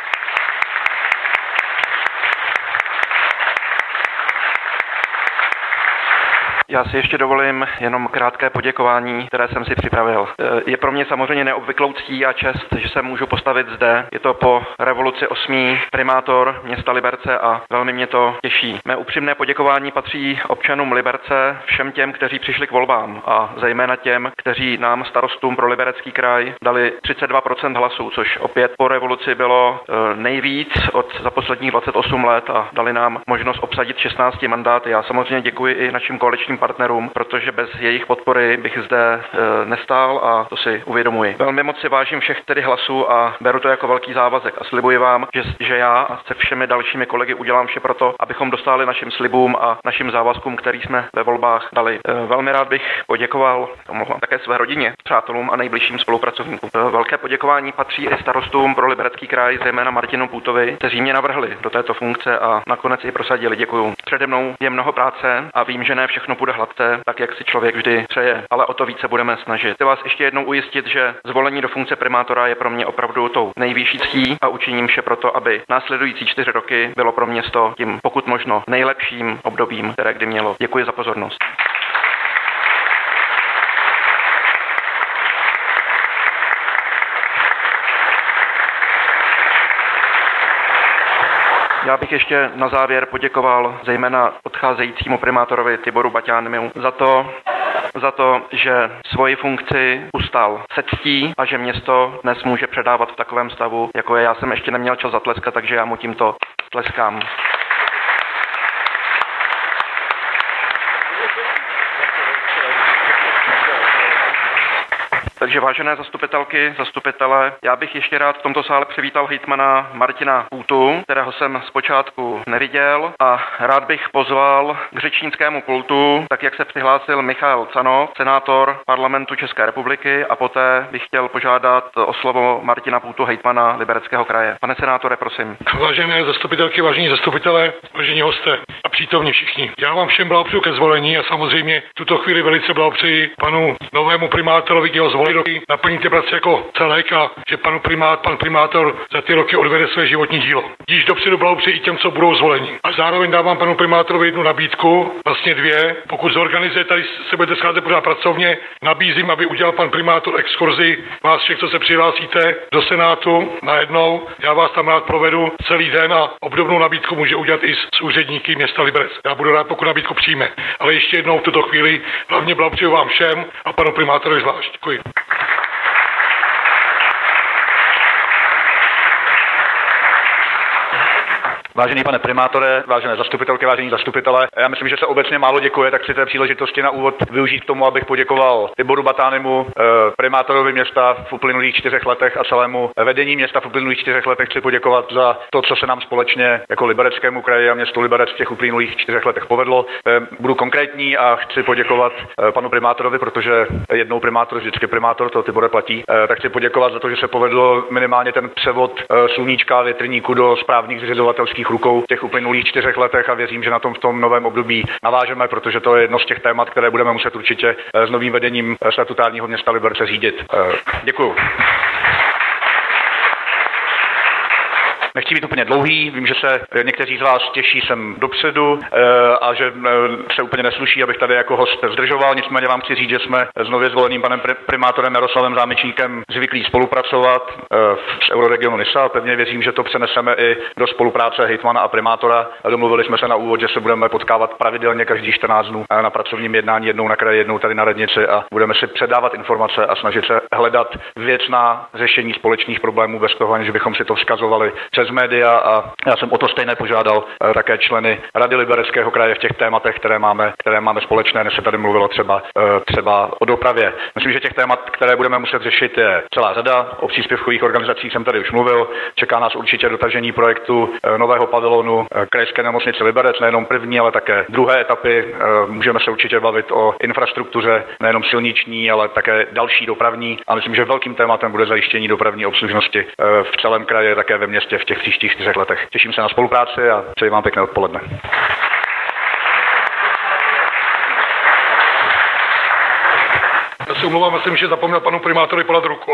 Já si ještě dovolím jenom krátké poděkování, které jsem si připravil. Je pro mě samozřejmě neobvyklou ctí a čest, že se můžu postavit zde. Je to po revoluci osmý primátor města Liberce a velmi mě to těší. Mé upřímné poděkování patří občanům Liberce, všem těm, kteří přišli k volbám a zejména těm, kteří nám starostům pro Liberecký kraj dali třicet dva procent hlasů, což opět po revoluci bylo nejvíc od za posledních dvacet osm let a dali nám možnost obsadit šestnáct mandáty. Já samozřejmě děkuji i našim koaličním partnerům, protože bez jejich podpory bych zde e, nestál a to si uvědomuji. Velmi moc si vážím všech tedy hlasů a beru to jako velký závazek a slibuji vám, že, že já a se všemi dalšími kolegy udělám vše pro to, abychom dostali našim slibům a našim závazkům, který jsme ve volbách dali. E, velmi rád bych poděkoval také své rodině, přátelům a nejbližším spolupracovníkům. E, velké poděkování patří i starostům pro Liberecký kraj, zejména Martinu Půtovi, kteří mě navrhli do této funkce a nakonec i prosadili. Děkuju. Přede mnou je mnoho práce a vím, že ne všechno bude hladké, tak jak si člověk vždy přeje, ale o to více budeme snažit. Chci vás ještě jednou ujistit, že zvolení do funkce primátora je pro mě opravdu tou nejvyšší ctí a učiním vše proto, aby následující čtyři roky bylo pro město tím pokud možno nejlepším obdobím, které kdy mělo. Děkuji za pozornost. Já bych ještě na závěr poděkoval zejména odcházejícímu primátorovi Tiboru Baťánimu za to, za to, že svoji funkci ustál se ctí a že město dnes může předávat v takovém stavu, jako je. Já jsem ještě neměl čas zatleskat, takže já mu tímto tleskám. Takže vážené zastupitelky, zastupitelé, já bych ještě rád v tomto sále přivítal hejtmana Martina Půtu, kterého jsem zpočátku neviděl, a rád bych pozval k řečnickému pultu, tak jak se přihlásil Michal Canov, senátor Parlamentu České republiky, a poté bych chtěl požádat o slovo Martina Půtu, hejtmana Libereckého kraje. Pane senátore, prosím. Vážené zastupitelky, vážení zastupitelé, vážení hosté a přítomní všichni. Já vám všem blahopřeji ke zvolení a samozřejmě v tuto chvíli velice blahopřeji panu novému primátorovi k jeho zvolení. Roky naplníte práci jako celek a že panu primát, pan primátor za ty roky odvede své životní dílo. Již dopředu blahopřeji i těm, co budou zvoleni. A zároveň dávám panu primátorovi jednu nabídku, vlastně dvě. Pokud zorganizuje, tady se budete scházet pořád pracovně, nabízím, aby udělal pan primátor exkurzi vás všech, co se přihlásíte do Senátu najednou. Já vás tam rád provedu celý den a obdobnou nabídku může udělat i s úředníky města Liberec. Já budu rád, pokud nabídku přijme. Ale ještě jednou v tuto chvíli hlavně blahopřeji vám všem a panu primátorovi zvlášť. Děkuji. Vážený pane primátore, vážené zastupitelky, vážení zastupitelé, já myslím, že se obecně málo děkuje, tak při té příležitosti na úvod využít k tomu, abych poděkoval Tiboru Batánimu, primátorovi města v uplynulých čtyřech letech a celému vedení města v uplynulých čtyřech letech. Chci poděkovat za to, co se nám společně jako Libereckému kraji a městu Liberec v těch uplynulých čtyřech letech povedlo. Budu konkrétní a chci poděkovat panu primátorovi, protože jednou primátor, vždycky primátor, to Tibore platí. Tak chci poděkovat za to, že se povedlo minimálně ten převod sluníčka a větrníku do správných zřizovatelských rukou v těch uplynulých čtyřech letech a věřím, že na tom v tom novém období navážeme, protože to je jedno z těch témat, které budeme muset určitě s novým vedením statutárního města Liberce řídit. Děkuju. Nechci být úplně dlouhý, vím, že se někteří z vás těší sem dopředu a že se úplně nesluší, abych tady jako host zdržoval, nicméně vám chci říct, že jsme s nově zvoleným panem primátorem Jaroslavem Zámečníkem zvyklí spolupracovat s Euroregionu Nysa. Pevně věřím, že to přeneseme i do spolupráce hejtmana a primátora. Domluvili jsme se na úvod, že se budeme potkávat pravidelně každý čtrnáct dnů na pracovním jednání, jednou na kraji, jednou tady na radnici a budeme si předávat informace a snažit se hledat věcná řešení společných problémů bez toho, aniž bychom si to vzkazovali přes média, a já jsem o to stejné požádal také členy Rady Libereckého kraje v těch tématech, které máme, které máme společné, než se tady mluvilo třeba, třeba o dopravě. Myslím, že těch témat, které budeme muset řešit, je celá řada. O příspěvkových organizacích jsem tady už mluvil. Čeká nás určitě dotažení projektu nového pavilonu krajské nemocnice Liberec, nejenom první, ale také druhé etapy. Můžeme se určitě bavit o infrastruktuře, nejenom silniční, ale také další dopravní. A myslím, že velkým tématem bude zajištění dopravní obslužnosti v celém kraji, také ve městě v těch příštích čtyřech letech. Těším se na spolupráci a přeji vám pěkné odpoledne. Já se omlouvám, myslím, že zapomněl panu primátorovi podat ruku.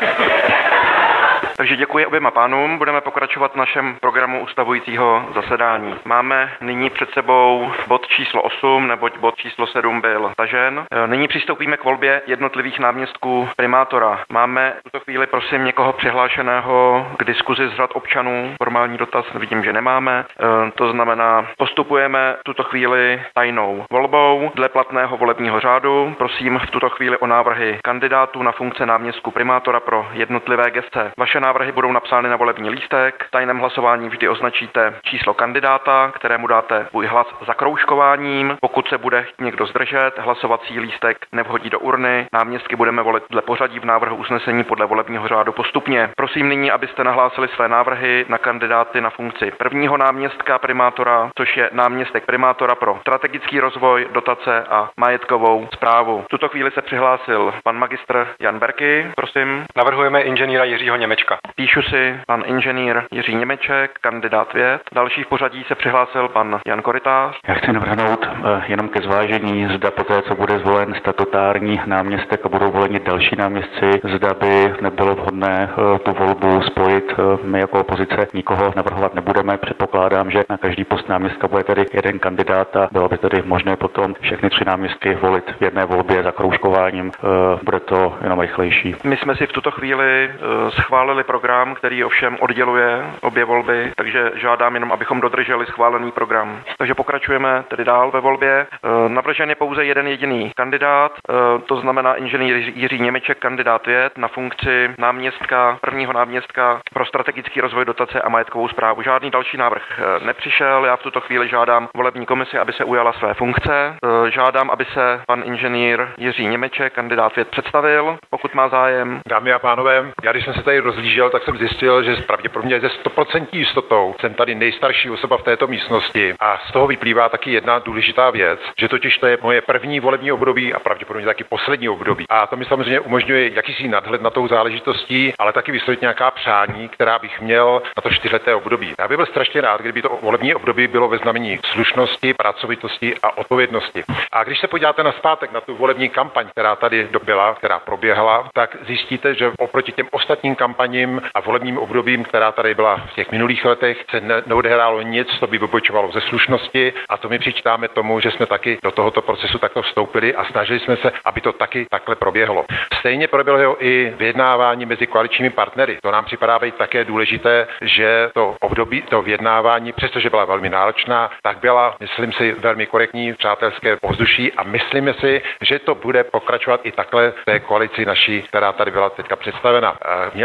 Takže děkuji oběma pánům. Budeme pokračovat v našem programu ustavujícího zasedání. Máme nyní před sebou bod číslo osm, neboť bod číslo sedm byl stažen. Nyní přistoupíme k volbě jednotlivých náměstků primátora. Máme v tuto chvíli, prosím, někoho přihlášeného k diskuzi z řad občanů. Formální dotaz vidím, že nemáme. To znamená, postupujeme v tuto chvíli tajnou volbou dle platného volebního řádu. Prosím v tuto chvíli o návrhy kandidátů na funkce náměstků primátora pro jednotlivé gesce. Vaše návrhy budou napsány na volební lístek. V tajném hlasování vždy označíte číslo kandidáta, kterému dáte svůj hlas zakroužkováním. Pokud se bude někdo zdržet, hlasovací lístek nevhodí do urny. Náměstky budeme volit dle pořadí v návrhu usnesení podle volebního řádu postupně. Prosím nyní, abyste nahlásili své návrhy na kandidáty na funkci prvního náměstka primátora, což je náměstek primátora pro strategický rozvoj, dotace a majetkovou správu. V tuto chvíli se přihlásil pan magistr Jan Berky. Prosím. Navrhujeme inženýra Jiřího Němečka. Píšu si pan inženýr Jiří Němeček, kandidát věd. Další v pořadí se přihlásil pan Jan Korytář. Já chci navrhnout uh, jenom ke zvážení, zda poté, co bude zvolen statutární náměstek a budou voleni další náměstci, zda by nebylo vhodné uh, tu volbu spojit. Uh, my jako opozice nikoho navrhovat nebudeme. Předpokládám, že na každý post náměstka bude tedy jeden kandidát a bylo by tedy možné potom všechny tři náměstky volit v jedné volbě za kroužkováním. Uh, bude to jenom rychlejší. My jsme si v tuto chvíli uh, schválili program, který ovšem odděluje obě volby, takže žádám jenom, abychom dodrželi schválený program. Takže pokračujeme tedy dál ve volbě. Navržen je pouze jeden jediný kandidát, to znamená inženýr Jiří Němeček, kandidát věd na funkci náměstka, prvního náměstka pro strategický rozvoj, dotace a majetkovou správu. Žádný další návrh nepřišel. Já v tuto chvíli žádám volební komisi, aby se ujala své funkce. Žádám, aby se pan inženýr Jiří Němeček, kandidát věd, představil, pokud má zájem. Dámy a pánové, já když jsem se tady rozlížel, tak jsem zjistil, že pravděpodobně ze sto procent jistotou jsem tady nejstarší osoba v této místnosti a z toho vyplývá taky jedna důležitá věc, že totiž to je moje první volební období a pravděpodobně taky poslední období. A to mi samozřejmě umožňuje jakýsi nadhled na tou záležitostí, ale taky vysvětlit nějaká přání, která bych měl na to čtyřleté období. Já bych byl strašně rád, kdyby to volební období bylo ve znamení slušnosti, pracovitosti a odpovědnosti. A když se podíváte na zpátek na tu volební kampaň, která tady byla, která proběhla, tak zjistíte, že oproti těm ostatním kampaním a volebním obdobím, která tady byla v těch minulých letech, se ne- neodehrálo nic, co by vybočovalo ze slušnosti, a to my přičítáme tomu, že jsme taky do tohoto procesu takto vstoupili a snažili jsme se, aby to taky takhle proběhlo. Stejně proběhlo i vyjednávání mezi koaličními partnery. To nám připadá být také důležité, že to období, to vyjednávání, přestože byla velmi náročná, tak byla, myslím si, velmi korektní, přátelské ovzduší a myslíme si, že to bude pokračovat i takhle v té koalici naší, která tady byla teďka představena. Měl bych ještě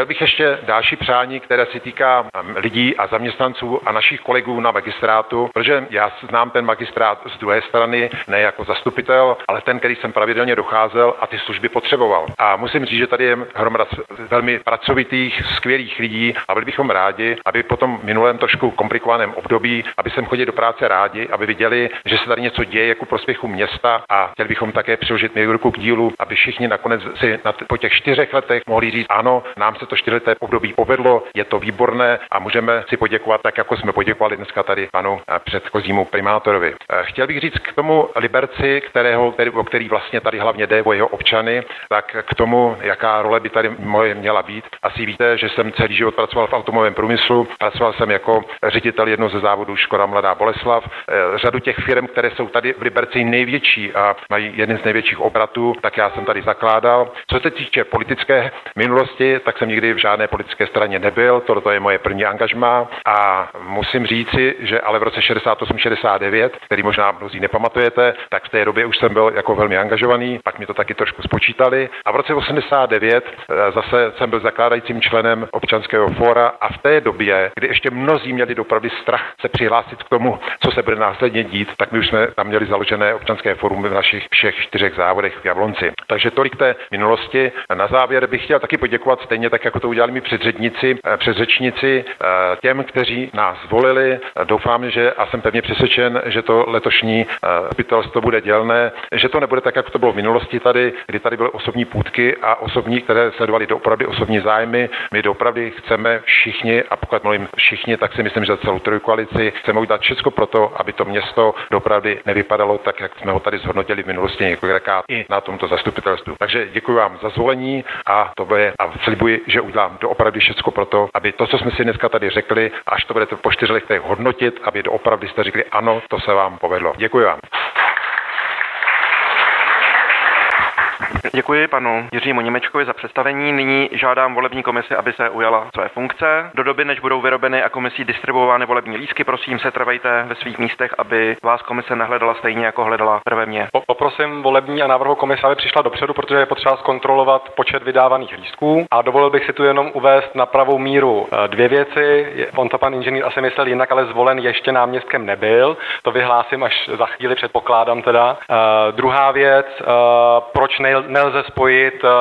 že další přání, které se týká lidí a zaměstnanců a našich kolegů na magistrátu, protože já znám ten magistrát z druhé strany, ne jako zastupitel, ale ten, který jsem pravidelně docházel a ty služby potřeboval. A musím říct, že tady je hromada velmi pracovitých, skvělých lidí a byli bychom rádi, aby po tom minulém trošku komplikovaném období, aby sem chodili do práce rádi, aby viděli, že se tady něco děje jako prospěchu města a chtěli bychom také přiložit my ruku k dílu, aby všichni nakonec si na t- po těch čtyřech letech mohli říct, ano, nám se to čtyřleté období povedlo, je to výborné a můžeme si poděkovat tak, jako jsme poděkovali dneska tady panu předchozímu primátorovi. Chtěl bych říct k tomu Liberci, kterého, který, o který vlastně tady hlavně jde o jeho občany, tak k tomu, jaká role by tady moje měla být. Asi víte, že jsem celý život pracoval v automobilovém průmyslu, pracoval jsem jako ředitel jednoho ze závodů Škoda Mladá Boleslav. Řadu těch firm, které jsou tady v Liberci největší a mají jeden z největších obratů, tak já jsem tady zakládal. Co se týče politické minulosti, tak jsem nikdy v žádné politické straně nebyl, toto je moje první angažmá a musím říci, že ale v roce šedesát osm šedesát devět, který možná mnozí nepamatujete, tak v té době už jsem byl jako velmi angažovaný, pak mi to taky trošku spočítali a v roce osmdesát devět zase jsem byl zakládajícím členem občanského fóra a v té době, kdy ještě mnozí měli dopravdy strach se přihlásit k tomu, co se bude následně dít, tak my už jsme tam měli založené občanské fórum v našich všech čtyřech závodech v Jablonci. Takže tolik té minulosti. Na závěr bych chtěl taky poděkovat stejně tak, jako to udělali mi předředníci, předřečníci, těm, kteří nás zvolili. Doufám, že a jsem pevně přesvědčen, že to letošní zastupitelstvo bude dělné, že to nebude tak, jak to bylo v minulosti tady, kdy tady byly osobní půtky a osobní, které sledovali doopravdy osobní zájmy. My doopravdy chceme všichni, a pokud mluvím všichni, tak si myslím, že za celou trojkoalici chceme udělat všechno pro to, aby to město doopravdy nevypadalo tak, jak jsme ho tady zhodnotili v minulosti několikrát i na tomto zastupitelstvu. Takže děkuji vám za zvolení a to bude a slibuji, že udělám doopravdy všechno pro to, aby to, co jsme si dneska tady řekli, až to budete po čtyřech letech hodnotit, aby doopravdy jste řekli ano, to se vám povedlo. Děkuji vám. Děkuji panu Jiřímu Němečkovi za představení. Nyní žádám volební komisi, aby se ujala své funkce. Do doby, než budou vyrobeny a komisí distribuovány volební lístky, prosím, se trvejte ve svých místech, aby vás komise nehledala stejně, jako hledala prvé mě. Poprosím volební a návrhovou komisi, aby přišla dopředu, protože je potřeba zkontrolovat počet vydávaných lístků. A dovolil bych si tu jenom uvést na pravou míru dvě věci. On to pan inženýr asi myslel jinak, ale zvolen ještě náměstkem nebyl. To vyhlásím až za chvíli, předpokládám teda. Uh, druhá věc, uh, proč nejl, nelze spojit uh,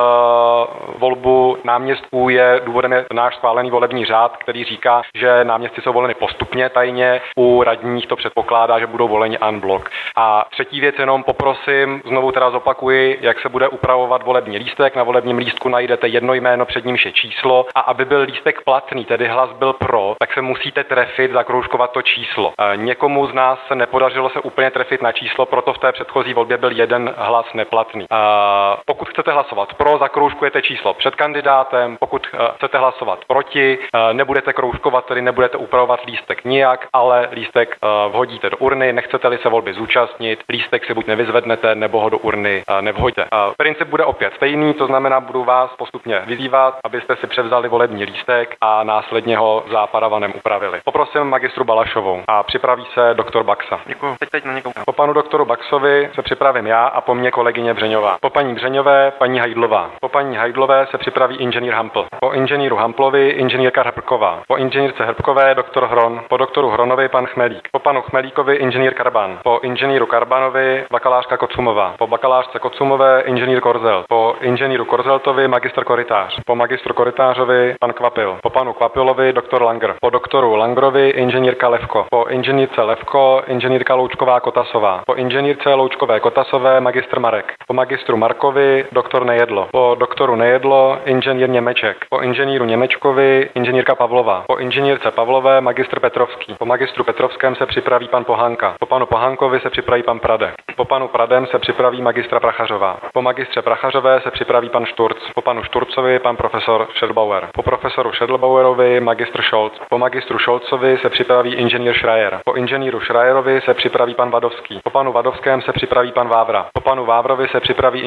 volbu náměstků, je důvodem je náš schválený volební řád, který říká, že náměstci jsou voleni postupně tajně, u radních to předpokládá, že budou voleni en bloc. A třetí věc jenom poprosím, znovu teda zopakuji, jak se bude upravovat volební lístek. Na volebním lístku najdete jedno jméno, před nímž je číslo a aby byl lístek platný, tedy hlas byl pro, tak se musíte trefit, zakroužkovat to číslo. E, někomu z nás se nepodařilo se úplně trefit na číslo, proto v té předchozí volbě byl jeden hlas neplatný. E, pokud chcete hlasovat pro, zakroužkujete číslo před kandidátem, pokud e, chcete hlasovat proti, e, nebudete kroužkovat, tedy nebudete upravovat lístek nijak, ale lístek e, vhodíte do urny, nechcete-li se volby zúčastnit, lístek si buď nevyzvednete, nebo ho do urny e, nevhodíte. E, princip bude opět stejný, to znamená, budu vás postupně vyzývat, abyste si převzali volební lístek a následně ho za paravanem upravili. Poprosím magistru Balašovou a připraví se doktor Baxa. Děkuji. Teď, teď na někoho. Po panu doktoru Baxovi se připravím já a po mně kolegyně Břeňová. Po paní Břeňové paní Hajdlová. Po paní Hajdlové se připraví inženýr Hampl. Po inženýru Hamplovi inženýrka Hrbková. Po inženýrce Hrbkové doktor Hron. Po doktoru Hronovi pan Chmelík. Po panu Chmelíkovi inženýr Karban. Po inženýru Karbanovi bakalářka Kocumová. Po bakalářce Kocumové inženýr Korzel. Po inženýru Korzeltovi magistr Korytář. Po magistru Korytářovi pan Kvapil. Po panu Kvapilovi doktor Langer. Po doktoru Langrovi inženýrka Levko. Po inženýrce Levko inženýrka Loučková Kotasová. Po inženýrce Loučkové Kotasové magistr Marek. Po magistru Markovi doktor Nejedlo. Po doktoru Nejedlo inženýr Němeček. Po inženýru Němečkovi inženýrka Pavlová. Po inženýrce Pavlové magistr Petrovský. Po magistru Petrovském se připraví pan Pohanka. Po panu Pohankovi se připraví pan Prade. Po panu Pradem se připraví magistra Prachařová. Po magistře Prachařové se připraví pan Šturc. Po panu Šturcovi pan profesor Schedlbauer. Po profesoru Schedlbauerovi magistr Scholz. Po magistru Scholzovi se připraví inženýr Schreier. Po inženýru Schreierovi se připraví pan Vadovský. Po panu Vadovském se připraví pan Vávra. Po panu Vávrovi se připraví inženýrka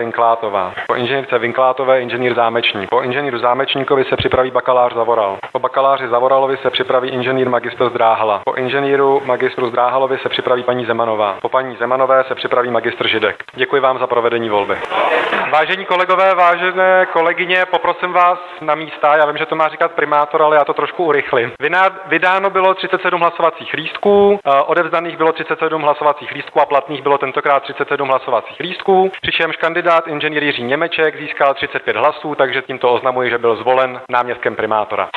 Vinklátová. Po inženýrce Vinklátové inženýr Zámečník. Po inženýru Zámečníkovi se připraví bakalář Zavoral. Po bakaláři Zavoralovi se připraví inženýr magistr Zdráhala. Po inženýru magistru Zdráhalovi se připraví paní Zemanová. Po paní Zemanové se připraví magistr Židek. Děkuji vám za provedení volby. Vážení kolegové, vážené kolegyně, poprosím vás na místa. Já vím, že to má říkat primátor, ale já to trošku urychlím. Vydáno bylo třicet sedm hlasovacích lístků, odevzdaných bylo třicet sedm hlasovacích lístků a platných bylo tentokrát třicet sedm hlasovacích lístků, přičemž kandidát inženýr Jiří Němeček získal třicet pět hlasů, takže tímto oznamuji, že byl zvolen náměstkem primátora.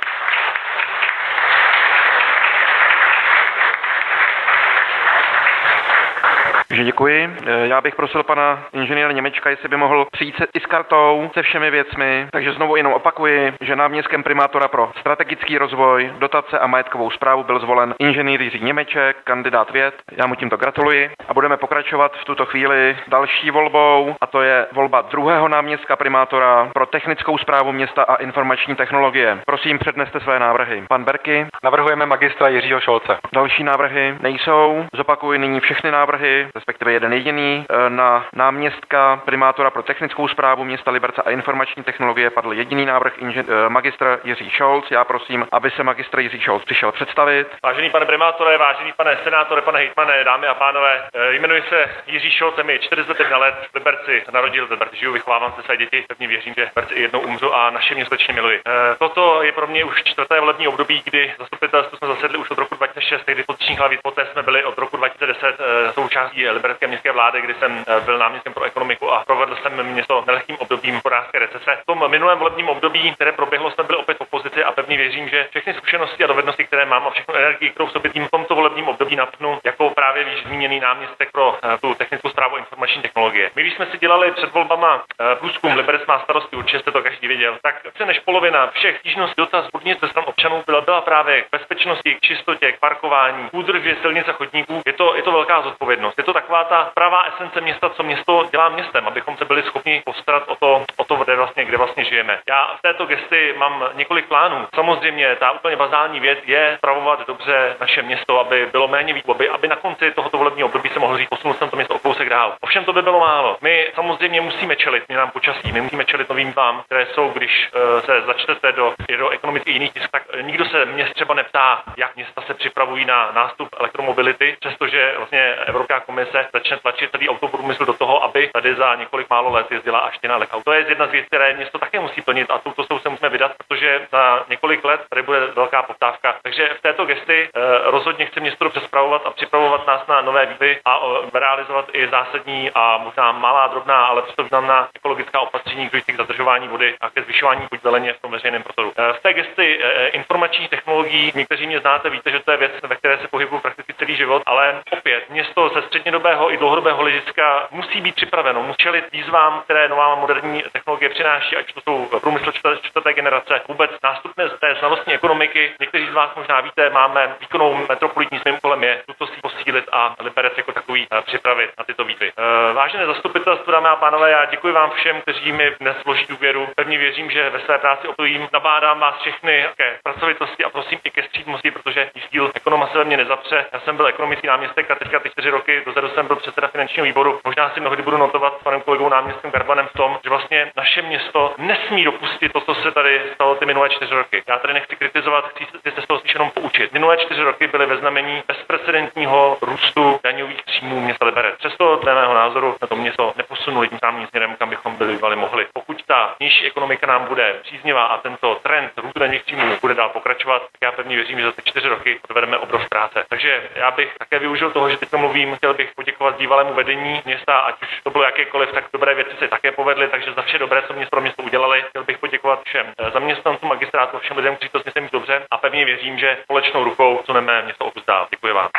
Takže děkuji. Já bych prosil pana inženýra Němečka, jestli by mohl přijít se i s kartou, se všemi věcmi. Takže znovu jenom opakuji, že náměstkem primátora pro strategický rozvoj, dotace a majetkovou správu byl zvolen inženýr Jiří Němeček, kandidát věd. Já mu tímto gratuluji a budeme pokračovat v tuto chvíli další volbou, a to je volba druhého náměstka primátora pro technickou správu města a informační technologie. Prosím, předneste své návrhy. Pan Berky. Navrhujeme magistra Jiřího Šolce. Další návrhy nejsou. Zopakuji nyní všechny návrhy, respektive jeden jediný. Na náměstka primátora pro technickou správu města Liberce a informační technologie padl jediný návrh, inžen- magistr Jiří Šolc. Já prosím, aby se magistr Jiří Šolc přišel představit. Vážený pane primátore, vážený pane senátore, pane hejtmane, dámy a pánové, jmenuji se Jiří Šolc, mi čtyřicet jedna let, v Liberci narodil, v Liberci žiju, vychovávám se své děti, pevně věřím, že v Liberci i jednou umřu a naše město skutečně miluji. Toto je pro mě už čtvrté volební období, kdy zastupitelstvo jsme zasedli už od roku dva tisíce šest, kdy pozičních hlavic, poté jsme byli od roku dva tisíce deset součástí liberecké městské vlády, kdy jsem byl náměstkem pro ekonomiku a provedl jsem město nelehkým obdobím hospodářské recese. V tom minulém volebním období, které proběhlo, jsme byli opět v opozici a pevně věřím, že všechny zkušenosti a dovednosti, které mám a všechnu energii, kterou v sobě tím v tomto volebním období napnu, jako právě již zmíněný náměstek pro tu technickou správu informační technologie. My, když jsme si dělali před volbama průzkum Liberec má starosti, určitě jste to každý viděl, tak více než polovina všech stížností, dotaz, podnět ze stran občanů byla, byla právě k bezpečnosti, k čistotě, k parkování, k údržbě silnic a chodníků. Je to, je to velká zodpovědnost. Je to taková ta pravá esence města, co město dělá městem, abychom se byli schopni postarat o to, o to kde vlastně, kde vlastně žijeme. Já v této gesty mám několik plánů. Samozřejmě ta úplně bazální věc je spravovat dobře naše město, aby bylo méně výboby, aby na konci tohoto volebního období se mohlo říct, posunout jsem to město o kousek dál. Ovšem to by bylo málo. My samozřejmě musíme čelit změnám počasí, my musíme čelit novým vám, které jsou, když uh, se začtete do, do ekonomiky jiných tisk, tak nikdo se měst třeba neptá, jak města se připravují na nástup elektromobility, přestože vlastně Evropská komise začne tlačit celý autoprůmysl do toho, aby tady za několik málo let jezdila až na elektrauto. To je jedna z věcí, které město také musí plnit a touto se musíme vydat, protože za několik let tady bude velká poptávka. Takže v této gesty eh, rozhodně chci město přespravovat a připravovat nás na nové výzvy a eh, realizovat i zásadní a možná malá, drobná, ale přesto významná ekologická opatření k zadržování vody a ke zvyšování chuť zeleně v tom veřejném prostoru. Eh, v té gesty eh, informačních technologií, někteří mě znáte, víte, že to je věc, ve které se pohybuju prakticky celý život, ale opět město ze střednědobého i dlouhodobého hlediska musí být připraveno, musí čelit výzvám, které nová moderní technologie přináší, ať to jsou průmysl čtvrté generace, vůbec nástupné z té znalostní ekonomiky. Někteří z vás možná víte, máme výkonnou metropolitní, svým úkolem je tuto si posílit a Liberec jako takový připravit na tyto výzvy. Vážené zastupitelstvo, dámy a pánové, já děkuji vám všem, kteří mi dnes vloží důvěru. Pevně věřím, že ve své práci opojím. Nabádám vás všechny ke pracovitosti a prosím i ke střídmosti, protože díl ekonoma se ve mně nezapře. Já jsem byl ekonomický náměstek a teďka ty čtyři roky dozadu jsem byl předseda finančního výboru. Možná si mnohdy budu notovat s panem kolegou náměstkem Garbanem v tom, že vlastně naše město nesmí dopustit to, co se tady stalo ty minulé čtyři roky. Já tady nechci kritizovat, chci se z toho spíš jenom poučit. Minulé čtyři roky byly ve znamení bezprecedentního růstu daňových příjmů města Liberec. Přesto dle mého názoru na to město neposunuli tím samým směrem, kam bychom byli bývali mohli. Pokud ta nižší ekonomika nám bude příznivá a tento trend růstu daňových příjmů bude dál pokračovat, tak já pevně věřím, že za ty čtyři roky odvedeme obrovské práce. Takže já bych také využil toho, že teď mluvím, chtěl bych poděkovat bývalému vedení města, ať už to bylo jakékoliv, tak dobré věci se také povedly, takže za vše dobré, co město pro město udělali, chtěl bych poděkovat všem zaměstnancům magistrátu, všem lidem, kteří to s městem dobře a pevně věřím, že společnou rukou suneme město o kus dál. Děkuji vám.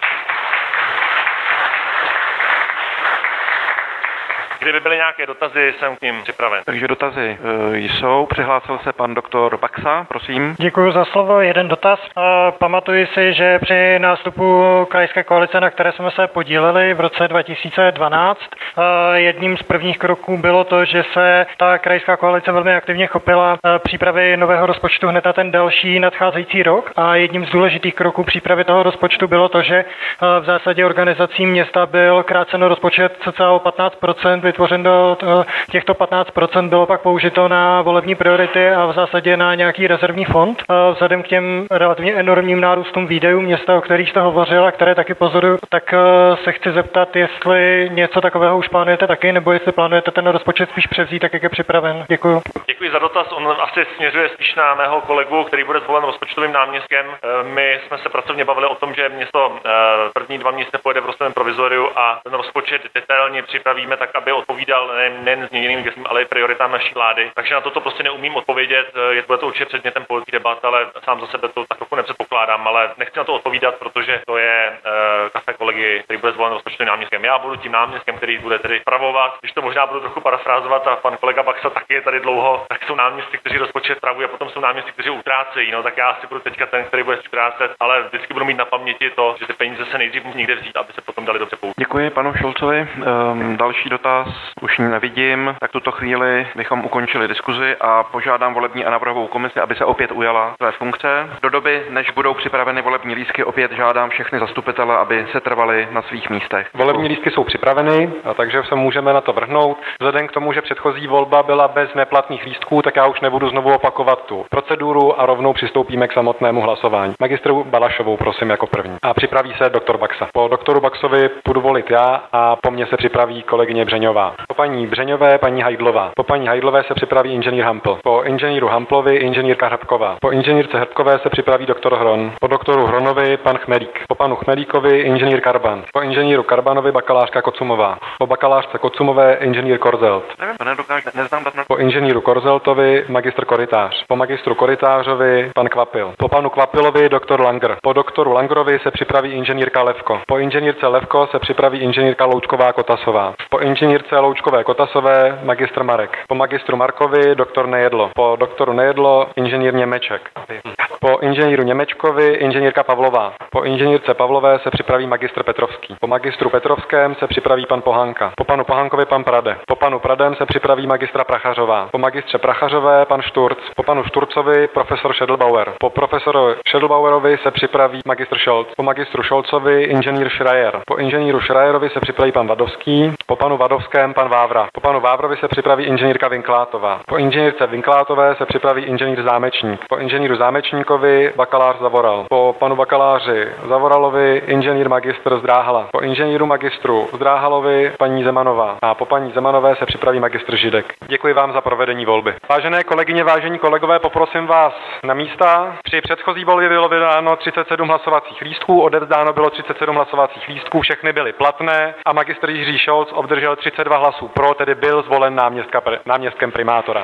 Kdyby byly nějaké dotazy, jsem k nim připraven. Takže dotazy e, jsou. Přihlásil se pan doktor Baxa, prosím. Děkuji za slovo. Jeden dotaz. E, pamatuji si, že při nástupu krajské koalice, na které jsme se podíleli v roce dva tisíce dvanáct, e, jedním z prvních kroků bylo to, že se ta krajská koalice velmi aktivně chopila e, přípravy nového rozpočtu hned na ten další nadcházející rok. A jedním z důležitých kroků přípravy toho rozpočtu bylo to, že e, v zásadě organizací města byl krácen rozpočet cca o patnáct procent. vytvořen do těchto patnáct procent bylo pak použito na volební priority a v zásadě na nějaký rezervní fond. Vzhledem k těm relativně enormním nárůstům výdajů města, o kterých jste hovořil a které taky pozoruju, tak se chci zeptat, jestli něco takového už plánujete taky, nebo jestli plánujete ten rozpočet spíš převzít, tak jak je připraven. Děkuji. Děkuji za dotaz. On asi směřuje spíš na mého kolegu, který bude zvolen rozpočtovým náměstkem. My jsme se pracovně bavili o tom, že město první dva měsíce pojede v rozpočtovém provizoriu a ten rozpočet detailně připravíme tak, aby odpovídal nejen změněným gestem, ale i prioritám naší vlády. Takže na toto prostě neumím odpovědět. Je to určitě předmětem politických debat, ale sám za sebe to tak trochu nepředpokládám, ale nechci na to odpovídat, protože to je uh, kafe kolegy, který bude zvolen rozpočtovým náměstkem. Já budu tím náměstkem, který bude tedy pravovat. Když to možná budu trochu parafrázovat a pan kolega Baxa taky je tady dlouho, tak jsou náměstci, kteří rozpočet spravují a potom jsou náměstci, kteří utrácejí. No tak já asi budu teďka ten, který bude utrácet, ale vždycky budu mít na paměti to, že ty peníze se nejdřív musí někde vzít, aby se potom dali dobře použít. Děkuji panu Šolcovi. Um, další dotaz už nevidím, tak tuto chvíli bychom ukončili diskuzi a požádám volební a navrhovou komisi, aby se opět ujala své funkce. Do doby, než budou připraveny volební lístky, opět žádám všechny zastupitele, aby se trvali na svých místech. Volební lístky jsou připraveny, a takže se můžeme na to vrhnout. Vzhledem k tomu, že předchozí volba byla bez neplatných lístků, tak já už nebudu znovu opakovat tu proceduru a rovnou přistoupíme k samotnému hlasování. Magistru Balašovou prosím jako první. A připraví se doktor Baxa. Po doktoru Baxovi budu volit já a po mně se připraví kolegyně Břeňová. Po paní Břeňové paní Hajdlová. Po paní Hajdlové se připraví inženýr Hampl. Po inženýru Hamplovi inženýrka Hrbková. Po inženýrce Hrbkové se připraví doktor Hron. Po doktoru Hronovi pan Chmelík. Po panu Chmelíkovi inženýr Karban. Po inženýru Karbanovi bakalářka Kocumová. Po bakalářce Kocumové inženýr Korzelt. Nevím, to nedokážu, neznám dat. Po inženýru Korzeltovi magistr Korytář. Po magistru Korytářovi pan Kvapil. Po panu Kvapilovi doktor Langer. Po doktoru Langerovi se připraví inženýrka Levko. Po inženýrce Levko se připraví inženýrka Loučková Kotasová. Po inženýrce Loučkové Kotasové magistr Marek. Po magistru Markovi doktor Nejedlo. Po doktoru Nejedlo inženýr Němeček. Po inženýru Němečkovi inženýrka Pavlová. Po inženýrce Pavlové se připraví magistr Petrovský. Po magistru Petrovském se připraví pan Pohanka. Po panu Pohankovi pan Prade. Po panu Pradem se připraví magistra Prachařová. Po magistře Prachařové pan Šturc. Po panu Šturcovi profesor Schädelbauer. Po profesoru Schädelbauerovi se připraví magistr Scholz. Po magistru Scholzovi inženýr Schreier. Po inženýru Schreierovi se připraví pan Vadovský. Po panu Vadovském pan Vávra. Po panu Vávrovi se připraví inženýrka Vinklátová. Po inženýrce Vinklátové se připraví inženýr Zámečník. Po inženýru Zámečníkovi bakalář Zavoral. Po panu bakaláři Zavoralovi inženýr magistr Zdráhala. Po inženýru magistru Zdráhalovi paní Zemanová. A po paní Zemanové se připraví magistr Židek. Děkuji vám za provedení volby. Vážené kolegyně, vážení kolegové, poprosím vás na místa. Při předchozí volbě bylo vydáno třicet sedm hlasovacích lístků, odevzdáno bylo třicet sedm hlasovacích lístků, všechny byly platné a magistr Jiří Scholz obdržel třicet dva hlasů pro, tedy byl zvolen náměstka, náměstkem primátora.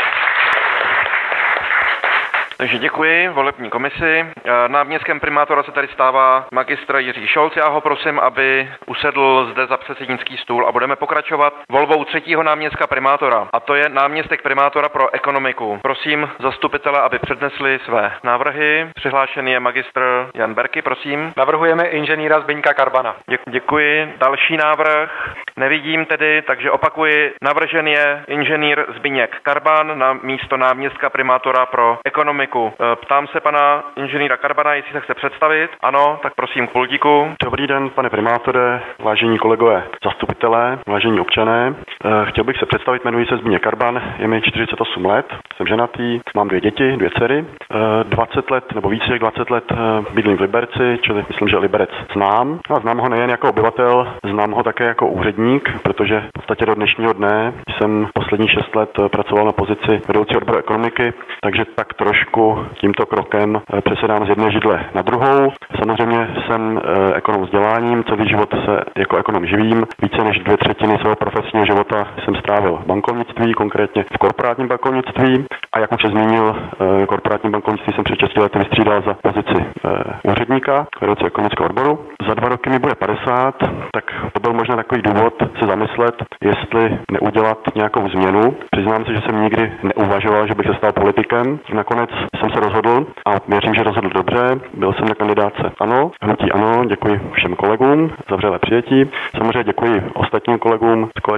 Takže děkuji volební komisi. Náměstkem primátora se tady stává magistr Jiří Scholz. Já ho prosím, aby usedl zde za předsednický stůl a budeme pokračovat volbou třetího náměstka primátora. A to je náměstek primátora pro ekonomiku. Prosím zastupitele, aby přednesli své návrhy. Přihlášený je magistr Jan Berky, prosím. Navrhujeme inženýra Zbyňka Karbana. Děkuji. Další návrh nevidím tedy, takže opakuji. Navržen je inženýr Zbyněk Karban na místo náměstka primátora pro ekonomiku. Ptám se pana inženýra Karbana, jestli se chce představit. Ano, tak prosím k pultíku. Dobrý den, pane primátore, vážení kolegové zastupitelé, vážení občané. Chtěl bych se představit, jmenuji se Zbyněk Karban, je mi čtyřicet osm let, jsem ženatý, mám dvě děti, dvě dcery. dvacet let nebo více jak dvacet let bydlím v Liberci, čili myslím, že Liberec znám. A znám ho nejen jako obyvatel, znám ho také jako úředník, protože v podstatě do dnešního dne jsem poslední šest let pracoval na pozici vedoucí odboru ekonomiky, takže tak trošku tímto krokem přesedám z jedné židle na druhou. Samozřejmě jsem ekonom vzděláním, celý život se jako ekonom živím. Více než dvě třetiny svého profesního života jsem strávil v bankovnictví, konkrétně v korporátním bankovnictví. A jak už se zmínil, korporátní bankovnictví jsem před šesti lety vystřídal za pozici úředníka, vedoucí ekonomického odboru. Za dva roky mi bude padesát, tak to byl možná takový důvod se zamyslet, jestli neudělat nějakou změnu. Přiznám se, že jsem nikdy neuvažoval, že bych se stal politikem. Nakonec jsem se rozhodl a věřím, že rozhodl dobře. Byl jsem na kandidátce ANO, hnutí ANO, děkuji všem kolegům za vřelé přijetí. Samozřejmě děkuji ostatním kolegům z koaličních stran,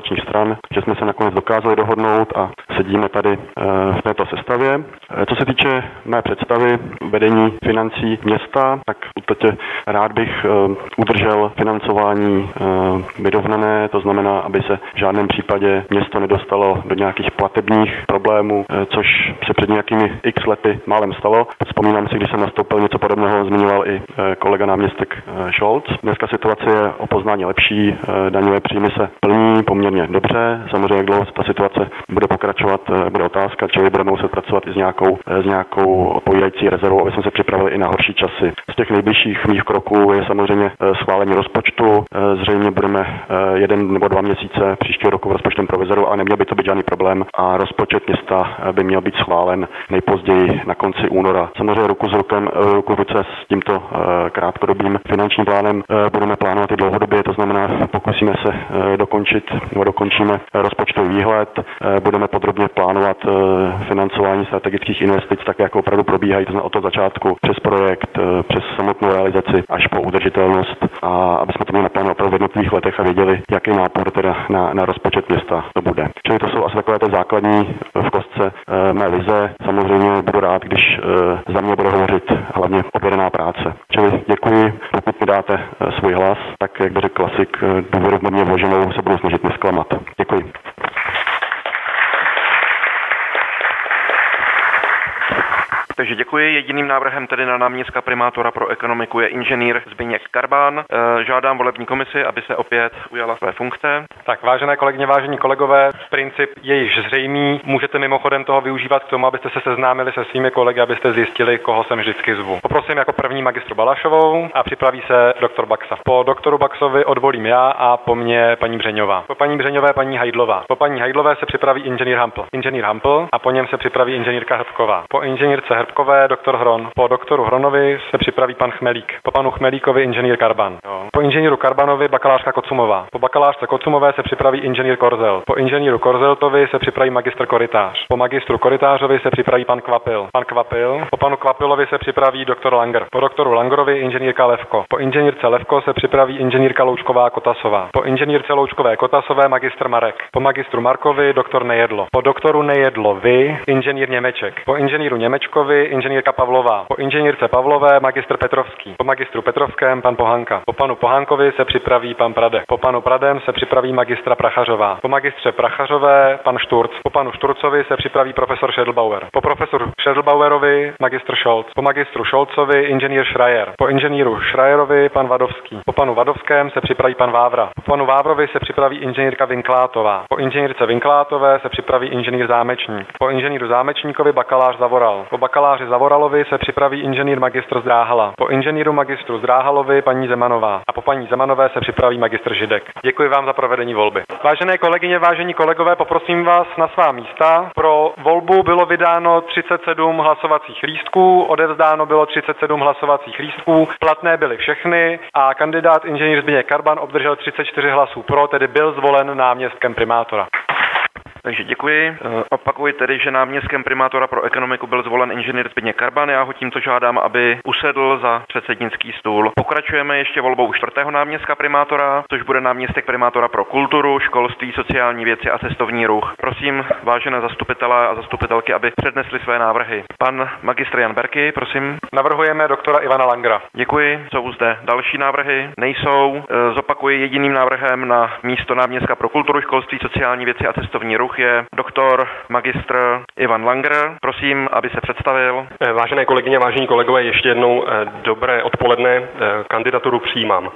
Karban, že jsme se nakonec dokázali dohodnout a sedíme tady v této sestavě. Co se týče mé představy vedení financí města, tak v podstatě rád bych udržel financování vyrovnané, to znamená, aby se v žádném případě město nedostalo do nějakých platebních problémů, což se před nějakými x lety málem stalo. Vzpomínám si, když jsem nastoupil, něco podobného zmiňoval i kolega náměstek Scholz. Dneska situace je o poznání lepší, daňové příjmy se plní poměrně dobře. Samozřejmě, jak dlouho ta situace bude pokračovat, bude otázka, čili budeme muset pracovat i s nějakou, s nějakou odpovídající rezervou, aby jsme se připravili i na horší časy. Z těch nejbližších mých kroků je samozřejmě schválení rozpočtu. Zřejmě budeme jeden nebo dva měsíce příštího roku v rozpočtem provizorů, ale neměl by to být žádný problém a rozpočet města by měl být schválen nejpozději na konci února. Samozřejmě ruku s rukem, ruku v ruce s tímto krátkodobým finančním plánem budeme plánovat i dlouhodobě, to znamená, pokusíme se dokončit nebo dokončíme rozpočtový výhled, budeme podrobně plánovat financování strategických investic tak, jako opravdu probíhají, to znamená od toho začátku přes projekt, přes samotnou realizaci až po udržitelnost, a aby jsme to měli naplánováno opravdu v jednotlivých letech a věděli, jaký nápor teda na, na rozpočet města to bude. Čili to jsou asi takové ty základní v kostce mé vize. Samozřejmě budu rád, když za mě bude hovořit hlavně odvedená práce. Čili děkuji, pokud mi dáte svůj hlas, tak jak by řekl klasik, důvěru v mě vloženou se budu snažit nesklamat. Děkuji. Takže děkuji. Jediným návrhem tedy na náměstka primátora pro ekonomiku je inženýr Zbyněk Karbán. Žádám volební komisi, aby se opět ujala své funkce. Tak, vážené kolegyně, vážení kolegové, princip je již zřejmý. Můžete mimochodem toho využívat k tomu, abyste se seznámili se svými kolegy, abyste zjistili, koho sem vždycky zvu. Poprosím jako první magistru Balašovou a připraví se doktor Baxa. Po doktoru Baxovi odvolím já a po mně paní Břeňová. Po paní Břeňové paní Hajdlová. Po paní Hajdlové se připraví inženýr Hampl. Inženýr Hampl a po něm se připraví inženýrka Hrbková. Po inženýrce Hrbkové doktor Hron. Po doktoru Hronovi se připraví pan Chmelík. Po panu Chmelíkovi inženýr Karban. Jo. Po inženýru Karbanovi bakalářka Kocumová. Po bakalářce Kocumové se připraví inženýr Korzel. Po inženýru Korzeltovi se připraví magistr Korytář. Po magistru Korytářovi se připraví pan Kvapil. Pan Kvapil. Po panu Kvapilovi se připraví doktor Langer. Po doktoru Langerovi inženýrka Levko. Po inženýrce Levko se připraví inženýrka Loučková Kotasová. Po inženýrce Loučkové Kotasové magistr Marek. Po magistru Markovi doktor Nejedlo. Po doktoru Nejedlovi inženýr Němeček. Po inženýru Němečkovi inženýrka Pavlová. Po inženýrce Pavlové magistr Petrovský. Po magistru Petrovském pan Pohanka. Po panu Pohankovi se připraví pan Pradek. Po panu Pradem se připraví magistra Prachařová. Po magistře Prachařové pan Šturc. Po panu Šturcovi se připraví profesor Schädelbauer. Po profesoru Schädelbauerovi magistr Scholz. Po magistru Scholzovi inženýr Schreier. Po inženýru Schreierovi pan Vadovský. Po panu Vadovském se připraví pan Vávra. Po panu Vávrovi se připraví inženýrka Vinklátová. Po inženýrce Vinklátové se připraví inženýr Zámečník. Po inženýru Zámečníkovi bakalář Zavoral. Po bakaláři Zavoralovi se připraví inženýr magistr Zdráhala. Po inženýru magistru Zdráhalovi paní Zemanová. A po paní Zemanové se připraví magistr Židek. Děkuji vám za provedení volby. Vážené kolegyně, vážení kolegové, poprosím vás na svá místa. Pro volbu bylo vydáno třicet sedm hlasovacích lístků, odevzdáno bylo třicet sedm hlasovacích lístků, platné byly všechny a kandidát inženýr Zbyněk Karban obdržel třicet čtyři hlasů pro, tedy byl zvolen náměstkem primátora. Takže děkuji. Opakuji tedy, že náměstkem primátora pro ekonomiku byl zvolen inženýr Zbyněk Karban. Já ho tímto žádám, aby usedl za předsednický stůl. Pokračujeme ještě volbou čtvrtého náměstka primátora, což bude náměstek primátora pro kulturu, školství, sociální věci a cestovní ruch. Prosím vážené zastupitelé a zastupitelky, aby přednesli své návrhy. Pan magistr Jan Berky, prosím. Navrhujeme doktora Ivana Langera. Děkuji. Jsou zde další návrhy? Nejsou. Zopakuji, jediným návrhem na místo náměstka pro kulturu, školství, sociální věci a cestovní ruch je doktor magistr Ivan Langer. Prosím, aby se představil. Vážené kolegyně, vážení kolegové, ještě jednou dobré odpoledne. Kandidaturu přijímám.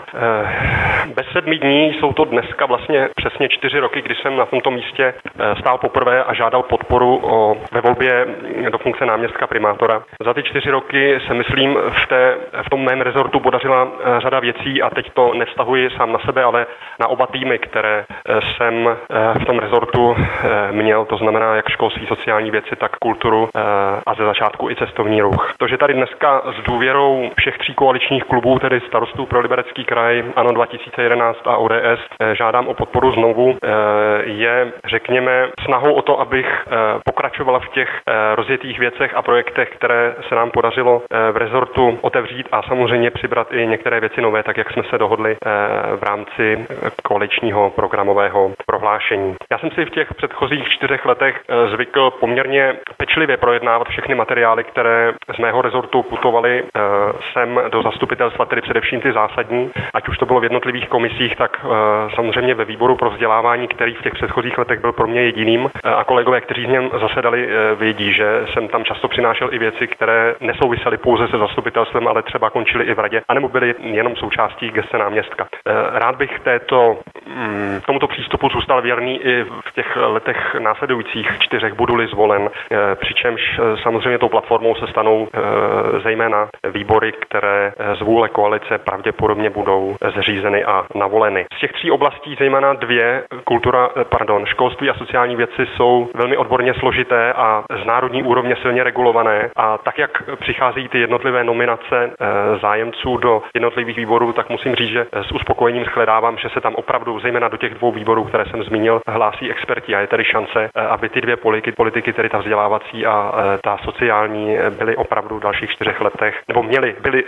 Bez sedmi dní jsou to dneska vlastně přesně čtyři roky, kdy jsem na tomto místě stál poprvé a žádal podporu o, ve volbě do funkce náměstka primátora. Za ty čtyři roky se myslím v, té, v tom mém rezortu podařila řada věcí a teď to nevztahuji sám na sebe, ale na oba týmy, které jsem v tom rezortu měl, to znamená jak školství, sociální věci, tak kulturu a ze začátku i cestovní ruch. To, že tady dneska s důvěrou všech tří koaličních klubů, tedy Starostů pro Liberecký kraj, ANO dva tisíce jedenáct a O D S, žádám o podporu znovu, je, řekněme, snahou o to, abych pokračovala v těch rozjetých věcech a projektech, které se nám podařilo v rezortu otevřít a samozřejmě přibrat i některé věci nové, tak jak jsme se dohodli v rámci koaličního programového prohlášení. Já jsem si v těch předchozích čtyřech letech zvykl poměrně pečlivě projednávat všechny materiály, které z mého rezortu putovaly sem do zastupitelstva, tedy především ty zásadní, ať už to bylo v jednotlivých komisích, tak samozřejmě ve výboru pro vzdělávání, který v těch předchozích letech byl pro mě jediným, a kolegové, kteří z něm zasedali, vědí, že jsem tam často přinášel i věci, které nesouvisely pouze se zastupitelstvem, ale třeba končily i v radě, anebo byly jenom součástí gesce náměstka. Rád bych této, tomuto přístupu zůstal věrný i v těch letech následujících čtyřech, budu-li zvolen, přičemž samozřejmě tou platformou se stanou zejména výbory, které z vůle koalice pravděpodobně budou zřízeny a navoleny. Z těch tří oblastí zejména dvě, kultura, pardon, školství a sociální věci, jsou velmi odborně složité a z národní úrovně silně regulované, a tak, jak přichází ty jednotlivé nominace zájemců do jednotlivých výborů, tak musím říct, že s uspokojením shledávám, že se tam opravdu, zejména do těch dvou výborů, které jsem zmínil, hlásí experti, a je tedy šance, aby ty dvě politiky, politiky tedy ta vzdělávací a ta sociální, byly opravdu v dalších čtyřech letech, nebo měly, byly,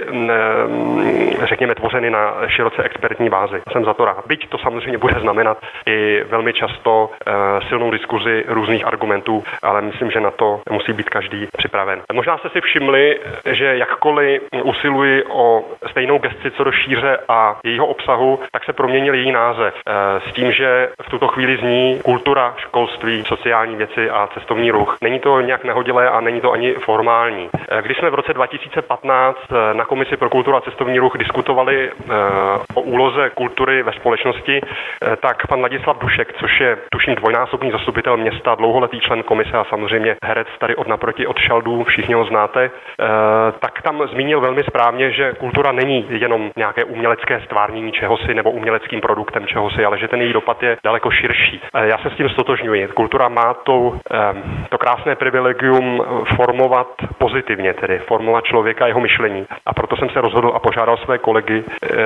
řekněme, tvořeny na široce expertní bázi. Jsem za to rád. Byť to samozřejmě bude znamenat i velmi často silnou diskuzi různých argumentů, ale myslím, že na to musí být každý připraven. Možná jste si všimli, že jakkoliv usiluji o stejnou gesci co do šíře a jejího obsahu, tak se proměnil její název s tím, že v tuto chvíli zní kultura, školství, sociální věci a cestovní ruch. Není to nějak nehodilé a není to ani formální. Když jsme v roce dva tisíce patnáct na Komisi pro kulturu a cestovní ruch diskutovali o úloze kultury ve společnosti, tak pan Ladislav Dušek, což je tuším dvojnásobný zastupitel města, dlouholetý člen komise a samozřejmě herec tady od naproti od Šaldů, všichni ho znáte, tak tam zmínil velmi správně, že kultura není jenom nějaké umělecké stvárnění čehosi nebo uměleckým produktem čehosi, ale že ten její dopad je daleko širší. Já se s tím stotožňuji. Kultura má to, to krásné privilegium formovat pozitivně, tedy formovat člověka a jeho myšlení. A proto jsem se rozhodl a požádal své kolegy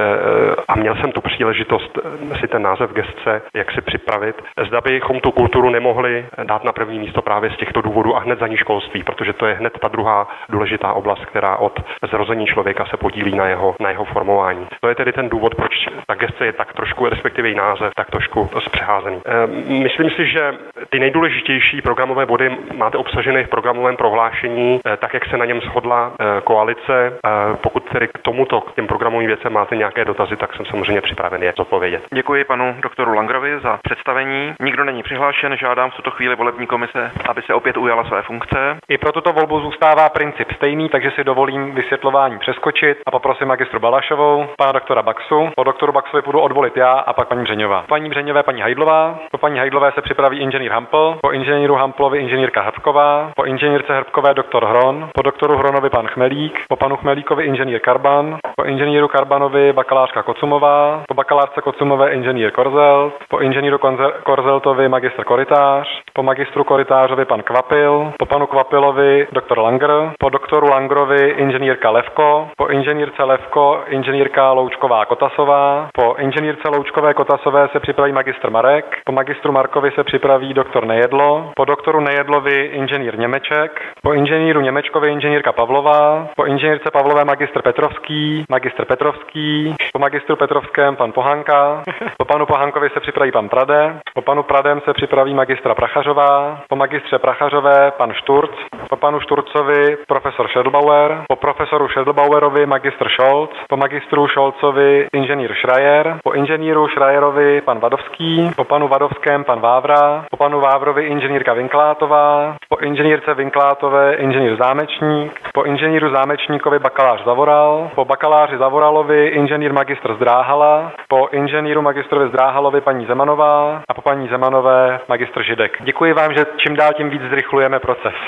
a měl jsem tu příležitost si ten název gestce jak si připravit. Zda bychom tu kulturu nemohli dát na první místo právě z těchto důvodů a hned za ní školství, protože to je hned ta druhá důležitá oblast, která od zrození člověka se podílí na jeho, na jeho formování. To je tedy ten důvod, proč ta gestce je tak trošku, respektive její název, tak trošku zpřeházený. Myslím si, že ty nejdůležitější programové body máte obsaženy v programovém prohlášení, tak jak se na něm shodla koalice. Pokud tedy k tomuto, k těm programovým věcem máte nějaké dotazy, tak jsem samozřejmě připraven je zodpovědět. Děkuji panu doktoru Langrovi za představení. Nikdo není přihlášen, žádám v tuto chvíli volební komise, aby se opět ujala své funkce. I pro tuto volbu zůstává princip stejný, takže si dovolím vysvětlování přeskočit a poprosím magistru Balašovou, pana doktora Baxu. Po doktoru Baxovi budu odvolit já a pak paní Břeňová. Paní Břeňové paní Hajdlová, po paní Hajdlové se připraví inženýr Hampl, po inženýru Hamplovi inženýrka Hrbková, po inženýrce Hrbkové doktor Hron, po doktoru Hronovi pan Chmelík, po panu Chmelíkovi inženýr Karban, po inženýru Karbanovi bakalářka Kocumová, po bakalářce Kocumové inženýr Korzel, po inženýru Korzeltovi magistr Koritář, po magistru Koritářovi pan Kvapil, po panu Kvapilovi doktor Langer, po doktoru Langrovi inženýrka Levko, po inženýrce Levko inženýrka Loučková Kotasová, po inženýrce Loučkové Kotasové se připraví magistr Marek, po magistru Markovi se připraví doktor Nejedlo, po doktoru Nejedlovi inženýr Němeček, po inženýru Němečkovi inženýrka Pavlová, po inženýrce Pavlové magistr Petrovský, magistr Petrovský, po magistru Petrovském pan Pohanka, po panu Pohankovi se připraví pan Prade, po panu Pradem se připraví magistra Prachařová, po magistře Prachařové pan Šturc, po panu Šturcovi profesor Schädelbauer, po profesoru Schädelbauerovi magistr Scholz, po magistru Scholzovi inženýr Schreier, po inženýru Schreierovi pan Vadovský, po panu Vadovském pan Vávra, po panu Vávrovi inženýrka Vinklátová, po inženýrce Vinklátové inženýr Zámečník, po inženýru Zámečníkovi bakalář Zavoral, po bakaláři Zavoralovi inženýr magistr Zdráhala, po inženýru magistrovi Zdráhalovi paní Zemanová a po paní Zemanové magistr Židek. Děkuji vám, že čím dál tím víc zrychlujeme proces.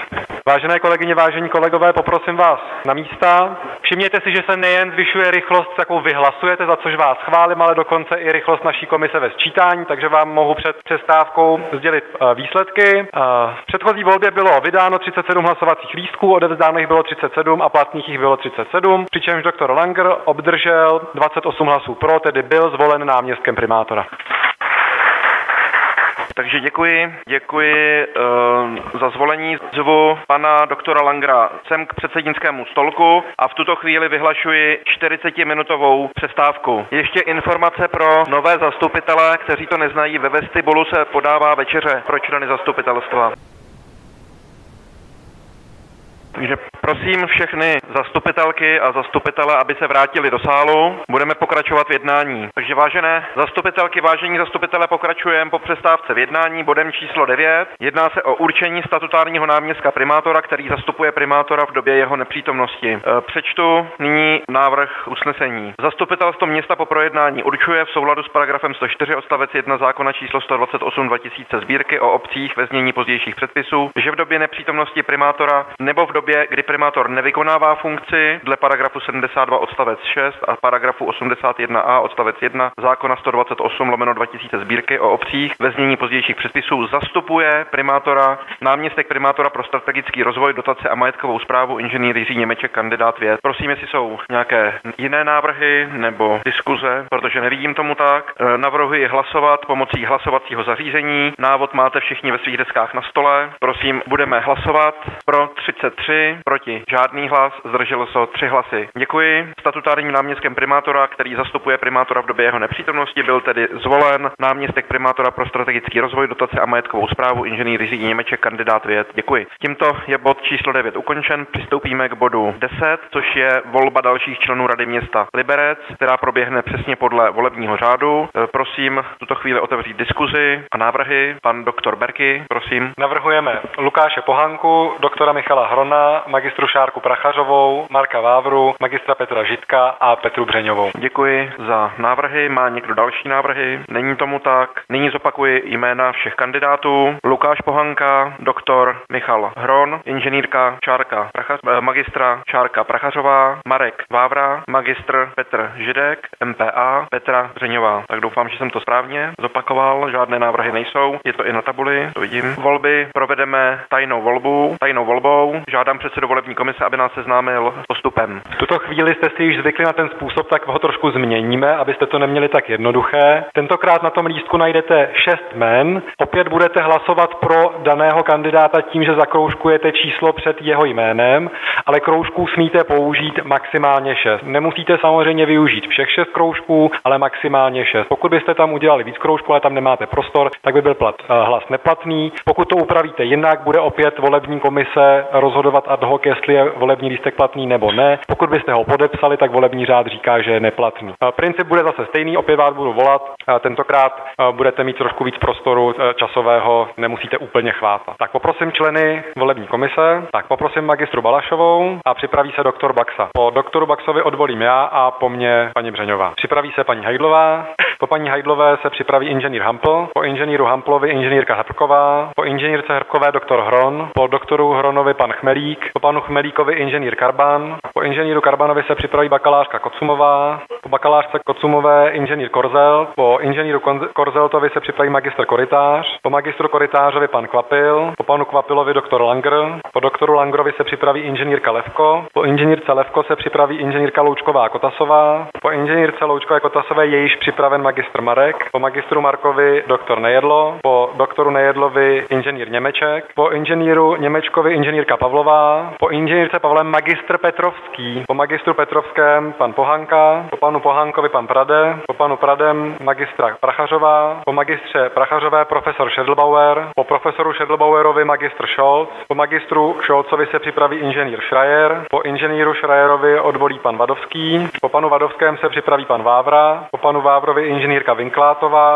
Vážené kolegyně, vážení kolegové, poprosím vás na místa. Všimněte si, že se nejen zvyšuje rychlost, jakou vy hlasujete, za což vás chválím, ale dokonce i rychlost naší komise ve sčítání, takže vám mohu před přestávkou sdělit výsledky. V předchozí volbě bylo vydáno třicet sedm hlasovacích lístků, odevzdáno jich bylo třicet sedm a platných jich bylo třicet sedm, přičemž doktor Langer obdržel dvacet osm hlasů pro, tedy byl zvolen náměstkem primátora. Takže děkuji, děkuji uh, za zvolení. Zvu pana doktora Langera sem k předsednickému stolku a v tuto chvíli vyhlašuji čtyřicetiminutovou přestávku. Ještě informace pro nové zastupitele, kteří to neznají, ve vestibulu se podává večeře pro členy zastupitelstva. Takže prosím všechny zastupitelky a zastupitele, aby se vrátili do sálu. Budeme pokračovat v jednání. Takže vážené zastupitelky, vážení zastupitele, pokračujeme po přestávce v jednání bodem číslo devět. Jedná se o určení statutárního náměstka primátora, který zastupuje primátora v době jeho nepřítomnosti. Přečtu nyní návrh usnesení. Zastupitelstvo města po projednání určuje v souladu s paragrafem sto čtyři odstavec jedna zákona číslo sto dvacet osm dva tisíce sbírky o obcích ve znění pozdějších předpisů, že v době nepřítomnosti primátora nebo v době, kdy primátor nevykonává funkci dle paragrafu sedmdesát dva odstavec šest a paragrafu osmdesát jedna a odstavec jedna zákona sto dvacet osm lomeno dva tisíce sbírky o obcích ve znění pozdějších předpisů, zastupuje primátora náměstek primátora pro strategický rozvoj, dotace a majetkovou správu inženýr Jiří Němeček, kandidát věd. Prosím, jestli jsou nějaké jiné návrhy nebo diskuze, protože nevidím tomu tak. Navrhuji hlasovat pomocí hlasovacího zařízení. Návod máte všichni ve svých deskách na stole. Prosím, budeme hlasovat. Pro třicet tři, proti žádný hlas, zdrželo se tři hlasy. Děkuji. Statutárním náměstkem primátora, který zastupuje primátora v době jeho nepřítomnosti, byl tedy zvolen náměstek primátora pro strategický rozvoj, dotace a majetkovou správu inženýr Jiří Němeček, kandidát věd. Děkuji. Tímto je bod číslo devět ukončen. Přistoupíme k bodu deset, což je volba dalších členů Rady města Liberec, která proběhne přesně podle volebního řádu. Prosím tuto chvíli otevřít diskuzi a návrhy. Pan doktor Berky, prosím. Navrhujeme Lukáše Pohanku, doktora Michala Hrona, magistru Šárku Prachařovou, Marka Vávru, magistra Petra Žitka a Petru Břeňovou. Děkuji za návrhy. Má někdo další návrhy? Není tomu tak. Nyní zopakuji jména všech kandidátů. Lukáš Pohanka, doktor Michal Hron, inženýrka Šárka Prachař, magistra Šárka Prachařová, Marek Vávra, magistr Petr Židek, M P A Petra Břeňová. Tak doufám, že jsem to správně zopakoval. Žádné návrhy nejsou. Je to i na tabuli, to vidím. Volby provedeme tajnou volbu, tajnou volbou. Žádám předsedu volební komise, aby nás seznámil s postupem. V tuto chvíli jste si již zvykli na ten způsob, tak ho trošku změníme, abyste to neměli tak jednoduché. Tentokrát na tom lístku najdete šest jmen. Opět budete hlasovat pro daného kandidáta tím, že zakroužkujete číslo před jeho jménem, ale kroužků smíte použít maximálně šest. Nemusíte samozřejmě využít všech šest kroužků, ale maximálně šest. Pokud byste tam udělali víc kroužků, ale tam nemáte prostor, tak by byl plat, hlas neplatný. Pokud to upravíte jinak, bude opět volební komise rozhodovat ad hoc, jestli je volební lístek platný nebo ne. Pokud byste ho podepsali, tak volební řád říká, že je neplatný. Princip bude zase stejný, opět vás budu volat. Tentokrát budete mít trošku víc prostoru časového, nemusíte úplně chvátat. Tak poprosím členy volební komise, tak poprosím magistru Balašovou a připraví se doktor Baxa. Po doktoru Baxovi odvolím já a po mně paní Břeňová. Připraví se paní Hajdlová, po paní Hajdlové se připraví inženýr Hampl, po inženýru Hamplovi inženýrka Hrpková, po inženýrce Hrpkové doktor Hron, po doktoru Hronovi pan Chmelík, po panu Chmelíkovi inženýr Karban, po inženýru Karbanovi se připraví bakalářka Kocumová, po bakalářce Kocumové inženýr Korzel, po inženýru Korzeltovi se připraví magistr Korytář, po magistru Korytářovi pan Kvapil, po panu Kvapilovi doktor Langer, po doktoru Langerovi se připraví inženýrka Levko, po inženýrce Levko se připraví inženýrka Loučková Kotasová, po inženýrce Loučkové Kotasové je již připraven magistr Marek, po magistru Markovi doktor Nejedlo, po doktoru Nejedlovi inženýr Němeček, po inženýru Němečkovi inženýrka Pavlová, po inženýrce Pavlem magistr Petrovský, po magistru Petrovském pan Pohanka, po panu Pohankovi pan Prade, po panu Pradem magistra Prachařová, po magistře Prachařové profesor Schedlbauer, po profesoru Schedlbauerovi magistr Scholz, po magistru Scholzovi se připraví inženýr Schreier, po inženýru Schreierovi odvolí pan Vadovský, po panu Vadovském se připraví pan Vávra, po panu Vávrovi inženýrka Vinklátová, po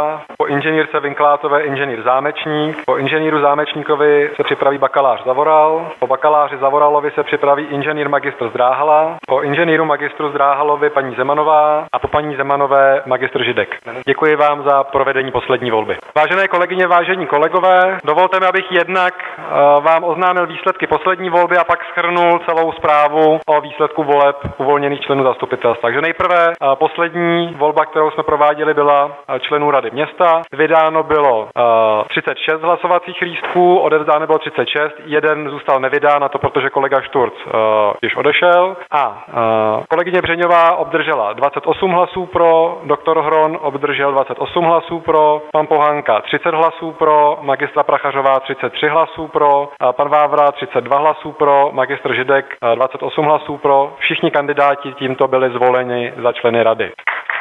inženýrce Vinklátové inženýr Zámečník, po inženýru Zámečníkovi se připraví bakalář Zavoral, po bakaláři Zavoralovi se připraví inženýr magistr Zdráhala, po inženýru magistru Zdráhalovi paní Zemanová a po paní Zemanové magistr Židek. Děkuji vám za provedení poslední volby. Vážené kolegyně, vážení kolegové, dovolte mi, abych jednak uh, vám oznámil výsledky poslední volby a pak shrnul celou zprávu o výsledku voleb uvolněných členů zastupitelstva. Takže nejprve uh, poslední volba, kterou jsme prováděli, byla uh, členů rady města. Vydáno bylo uh, třicet šest hlasovacích lístků, odevzdáno bylo třicet šest, jeden zůstal nevydán, a to protože kolega Šturc uh, již odešel. A uh, kolegyně Břeňová obdržela dvacet osm hlasů pro, doktor Hron obdržel dvacet osm hlasů pro, pan Pohanka třicet hlasů pro, magistra Prachařová třicet tři hlasů pro, pan Vávra třicet dva hlasů pro, magistr Židek dvacet osm hlasů pro. Všichni kandidáti tímto byli zvoleni za členy rady.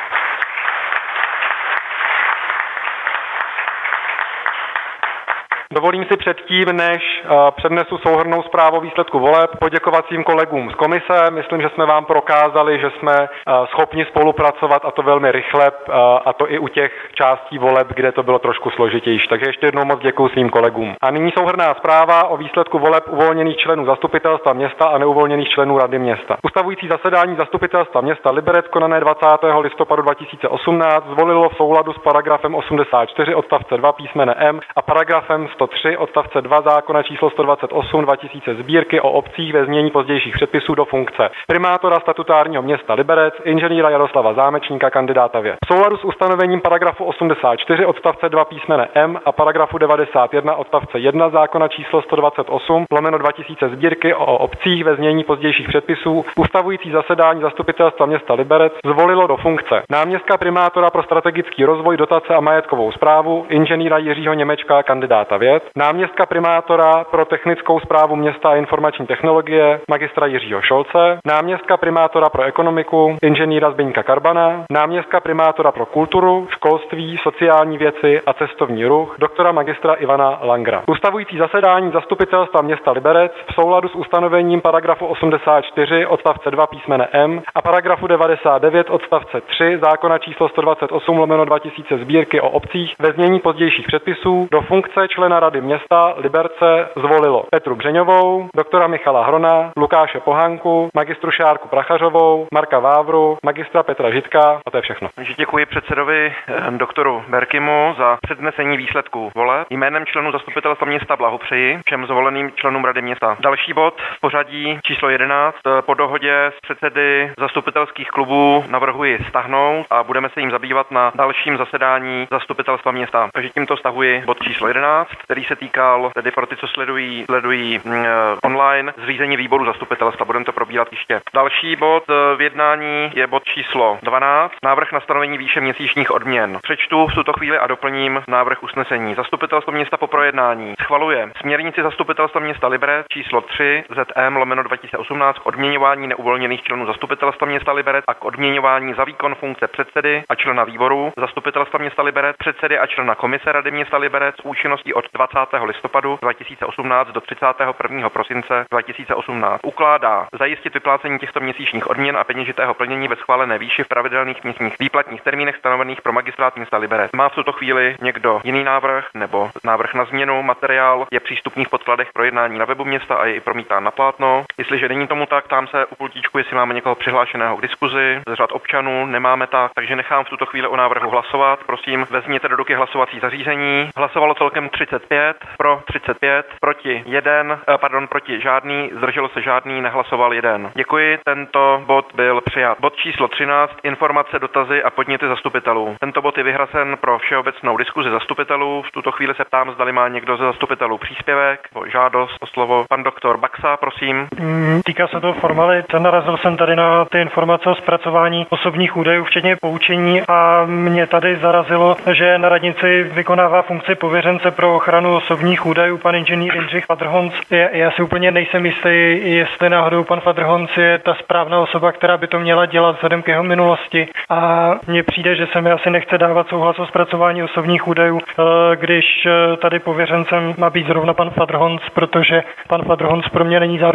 Dovolím si předtím, než uh, přednesu souhrnnou zprávu o výsledku voleb, poděkovat svým kolegům z komise. Myslím, že jsme vám prokázali, že jsme uh, schopni spolupracovat, a to velmi rychle, uh, a to i u těch částí voleb, kde to bylo trošku složitější. Takže ještě jednou moc děkuji svým kolegům. A nyní souhrnná zpráva o výsledku voleb uvolněných členů zastupitelstva města a neuvolněných členů rady města. Ustavující zasedání zastupitelstva města Liberec konané dvacátého listopadu dva tisíce osmnáct zvolilo v souladu s paragrafem osmdesát čtyři odstavce dva písmene M a paragrafem sto tři odstavce dva zákona číslo sto dvacet osm dva tisíce sbírky o obcích ve znění pozdějších předpisů do funkce primátora statutárního města Liberec, inženýra Jaroslava Zámečníka, kandidáta věc. V souladu s ustanovením paragrafu osmdesát čtyři odstavce dva písmene M a paragrafu devadesát jedna odstavce jedna zákona číslo sto dvacet osm lomeno dva tisíce sbírky o obcích ve znění pozdějších předpisů ustavující zasedání zastupitelstva města Liberec zvolilo do funkce náměstka primátora pro strategický rozvoj, dotace a majetkovou správu, inženýra Jiřího Němečka, kandidáta věc, náměstka primátora pro technickou správu města a informační technologie, magistra Jiřího Šolce, náměstka primátora pro ekonomiku, inženýra Zbyňka Karbana, náměstka primátora pro kulturu, školství, sociální věci a cestovní ruch, doktora magistra Ivana Langra. Ustavující zasedání zastupitelstva města Liberec v souladu s ustanovením paragrafu osmdesát čtyři odstavce dva písmene M a paragrafu devadesát devět odstavce tři zákona číslo sto dvacet osm lomeno dva tisíce sbírky o obcích ve znění pozdějších předpisů do funkce člena rady města Liberce zvolilo Petru Břeňovou, doktora Michala Hrona, Lukáše Pohanku, magistru Šárku Prachařovou, Marka Vávru, magistra Petra Židka, a to je všechno. Děkuji předsedovi doktoru Berkimu za přednesení výsledků voleb. Jménem členů zastupitelstva města blahopřeji všem zvoleným členům rady města. Další bod v pořadí číslo jedenáct. Po dohodě s předsedy zastupitelských klubů navrhuji stáhnout a budeme se jim zabývat na dalším zasedání zastupitelstva města. Takže tímto stahuji bod číslo jedenáct, který se týkal, tedy pro ty, co sledují, sledují uh, online, zřízení výboru zastupitelstva. Budeme to probírat ještě. Další bod v jednání je bod číslo dvanáct, návrh na stanovení výše měsíčních odměn. Přečtu v tuto chvíli a doplním návrh usnesení. Zastupitelstvo města po projednání schvaluje směrnici zastupitelstva města Liberec číslo tři Z M lomeno dva tisíce osmnáct k odměňování neuvolněných členů zastupitelstva města Liberec a k odměňování za výkon funkce předsedy a člena výboru zastupitelstva města Liberec, předsedy a člena komise rady města Liberec s účinností od dvacátého listopadu dva tisíce osmnáct do třicátého prvního prosince dva tisíce osmnáct. Ukládá zajistit vyplácení těchto měsíčních odměn a peněžitého plnění ve schválené výši v pravidelných měsíčních výplatních termínech stanovených pro magistrát města Liberec. Má v tuto chvíli někdo jiný návrh nebo návrh na změnu? Materiál je přístupný v podkladech pro jednání na webu města a je i promítán na plátno. Jestliže není tomu tak, tam se u pultíčku, jestli máme někoho přihlášeného k diskuzi. Z řad občanů nemáme tak, takže nechám v tuto chvíli o návrhu hlasovat. Prosím, vezměte do ruky hlasovací zařízení. Hlasovalo celkem třicet pět, pro třicet pět, proti jeden, pardon, proti žádný, zdrželo se žádný, nehlasoval jeden. Děkuji, tento bod byl přijat. Bod číslo třináct, informace, dotazy a podněty zastupitelů. Tento bod je vyhrazen pro všeobecnou diskuzi zastupitelů. V tuto chvíli se ptám, zdali má někdo ze zastupitelů příspěvek nebo žádost o slovo. Pan doktor Baxa, prosím. Týká se to formalit. Narazil jsem tady na ty informace o zpracování osobních údajů, včetně poučení, a mě tady zarazilo, že na radnici vykonává funkci pověřence pro ochranu osobních údajů pan inženýr Jindřich Fadrhonc. Já si úplně nejsem jistý, jestli náhodou pan Fadrhonc je ta správná osoba, která by to měla dělat vzhledem k jeho minulosti. A mně přijde, že se mi asi nechce dávat souhlas o zpracování osobních údajů, když tady pověřencem má být zrovna pan Fadrhonc, protože pan Fadrhonc pro mě není zárukou toho,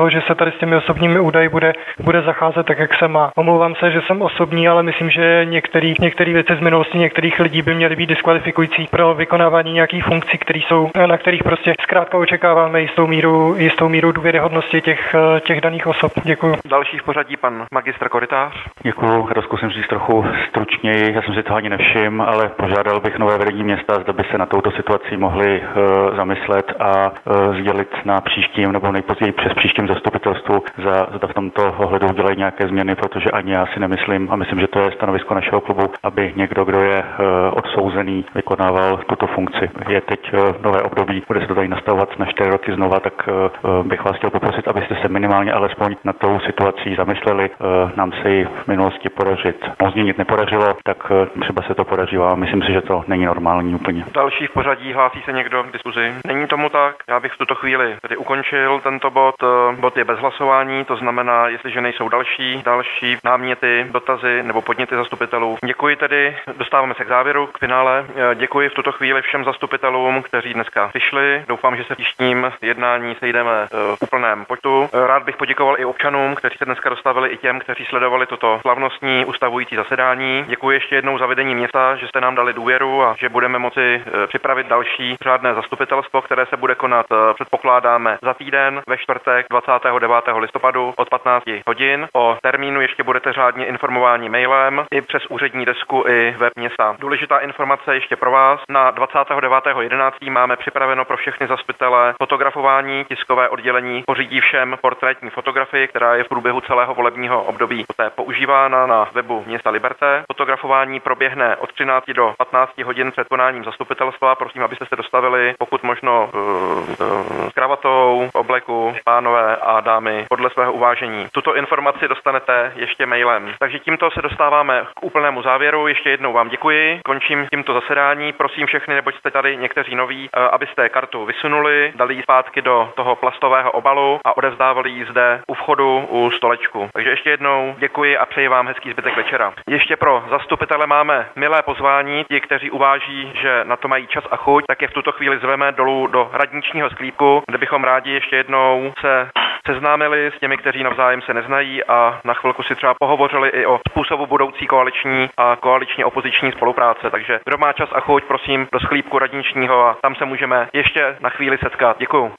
toho, že se tady s těmi osobními údaji bude, bude zacházet tak, jak se má. Omlouvám se, že jsem osobní, ale myslím, že některé některé věci z minulosti některých lidí by měly být diskvalifikující pro vykonávání nějakých funkcí, které jsou, na kterých prostě zkrátka očekáváme jistou míru, jistou míru důvěryhodnosti těch, těch daných osob. Děkuji. Další v pořadí pan magistr Korytář. Děkuji, já to zkusím říct trochu stručněji, já jsem si toho ani nevšiml, ale požádal bych nové vedení města, zda by se na touto situaci mohli uh, zamyslet a uh, sdělit na příštím nebo nejpozději přes příštím zastupitelstvu, za, zda v tomto ohledu udělají nějaké změny, protože ani já si nemyslím a myslím, že to je stanovisko našeho klubu, aby někdo, kdo je uh, odsouzený, vykonával tuto funkci. Je teď uh, nové období, bude se to tady nastavovat na čtyři roky znova, tak uh, bych vás chtěl poprosit, abyste se minimálně alespoň na tou situací zamysleli. Uh, nám se ji v minulosti podařit. No, změnit nepodařilo, tak uh, třeba se to podařilo a myslím si, že to není normální úplně. Další v pořadí, hlásí se někdo k diskuzi? Není tomu tak? Já bych v tuto chvíli tedy ukončil tento bod. Bod je bez hlasování, to znamená, jestliže nejsou další, další náměty, dotazy nebo podněty zastupitelů. Děkuji tedy, dostáváme se k závěru, k finále. Děkuji v tuto chvíli všem zastupitelům, kteří dneska přišli. Doufám, že se v příštím jednání sejdeme v úplném počtu. Rád bych poděkoval i občanům, kteří se dneska dostavili, i těm, kteří sledovali toto slavnostní ustavující zasedání. Děkuji ještě jednou za vedení města, že jste nám dali důvěru a že budeme moci připravit další řádné zastupitelstvo, které se bude konat, předpokládáme, za týden ve čtvrtek dvacátého devátého listopadu od patnácti hodin. O termínu ještě budete řádně informováni mailem i přes úřední desku i web města. Důležitá informace ještě pro vás. Na dvacátého devátého jedenáctého máme připraveno pro všechny zastupitele fotografování, tiskové oddělení pořídí všem portrétní fotografii, která je v průběhu celého volebního období poté používána na webu města Liberce. Fotografování proběhne od třinácti do patnácti hodin před konáním zastupitelstva. Prosím, abyste se dostavili pokud možno uh, uh, s kravatou, obleku, pánové a dámy podle svého uvážení. Tuto informaci dostanete ještě mailem. Takže tímto se dostáváme k úplnému závěru. Ještě jednou vám děkuji. Končím tímto zasedání. Prosím všechny, neboť jste tady někteří noví, uh, abyste kartu vysunuli, dali ji zpátky do toho plastového obalu a odevzdávali ji zde u vchodu u stolečku. Takže ještě jednou děkuji a přeji vám hezký zbytek večera. Ještě pro zastupitele máme milé pozvání. Ti, kteří uváží, že na to mají čas a chuť, tak je v tuto chvíli zveme dolů do radničního sklípku, kde bychom rádi ještě jednou se seznámili s těmi, kteří navzájem se neznají a na chvilku si třeba pohovořili i o způsobu budoucí koaliční a koaliční opoziční spolupráce. Takže kdo má čas a chuť, prosím do sklípku radničního a tam se můžeme ještě na chvíli setkat. Děkuju.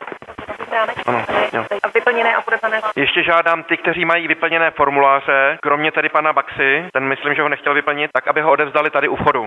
Ano, a vyplněné a podepsané. Ještě žádám ty, kteří mají vyplněné formuláře, kromě tady pana Baxy, ten myslím, že ho nechtěl vyplnit, tak aby ho odevzdali tady u vchodu.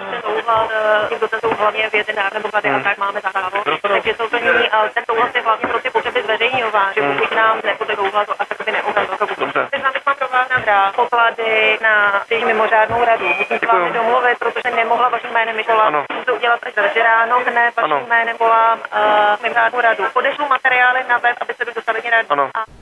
Těch dotazů hlavně věci nebo klady a tak máme zahrávo. Takže to není, ale ten souhlas je hlavně pro ty potřeby zveřejňování, že pokud nám nepůjde souhlas, a tak by neuhradil. Teď nám mám pro vás nabrát poklady na ty mimořádnou radu. Musím s vámi domluvit, protože nemohla vaším jménem myšlet. Musím to udělat až ráno, hned vaším jménem volám uh, mimořádnou radu. Podešlu materiály na web, aby se dostali radu.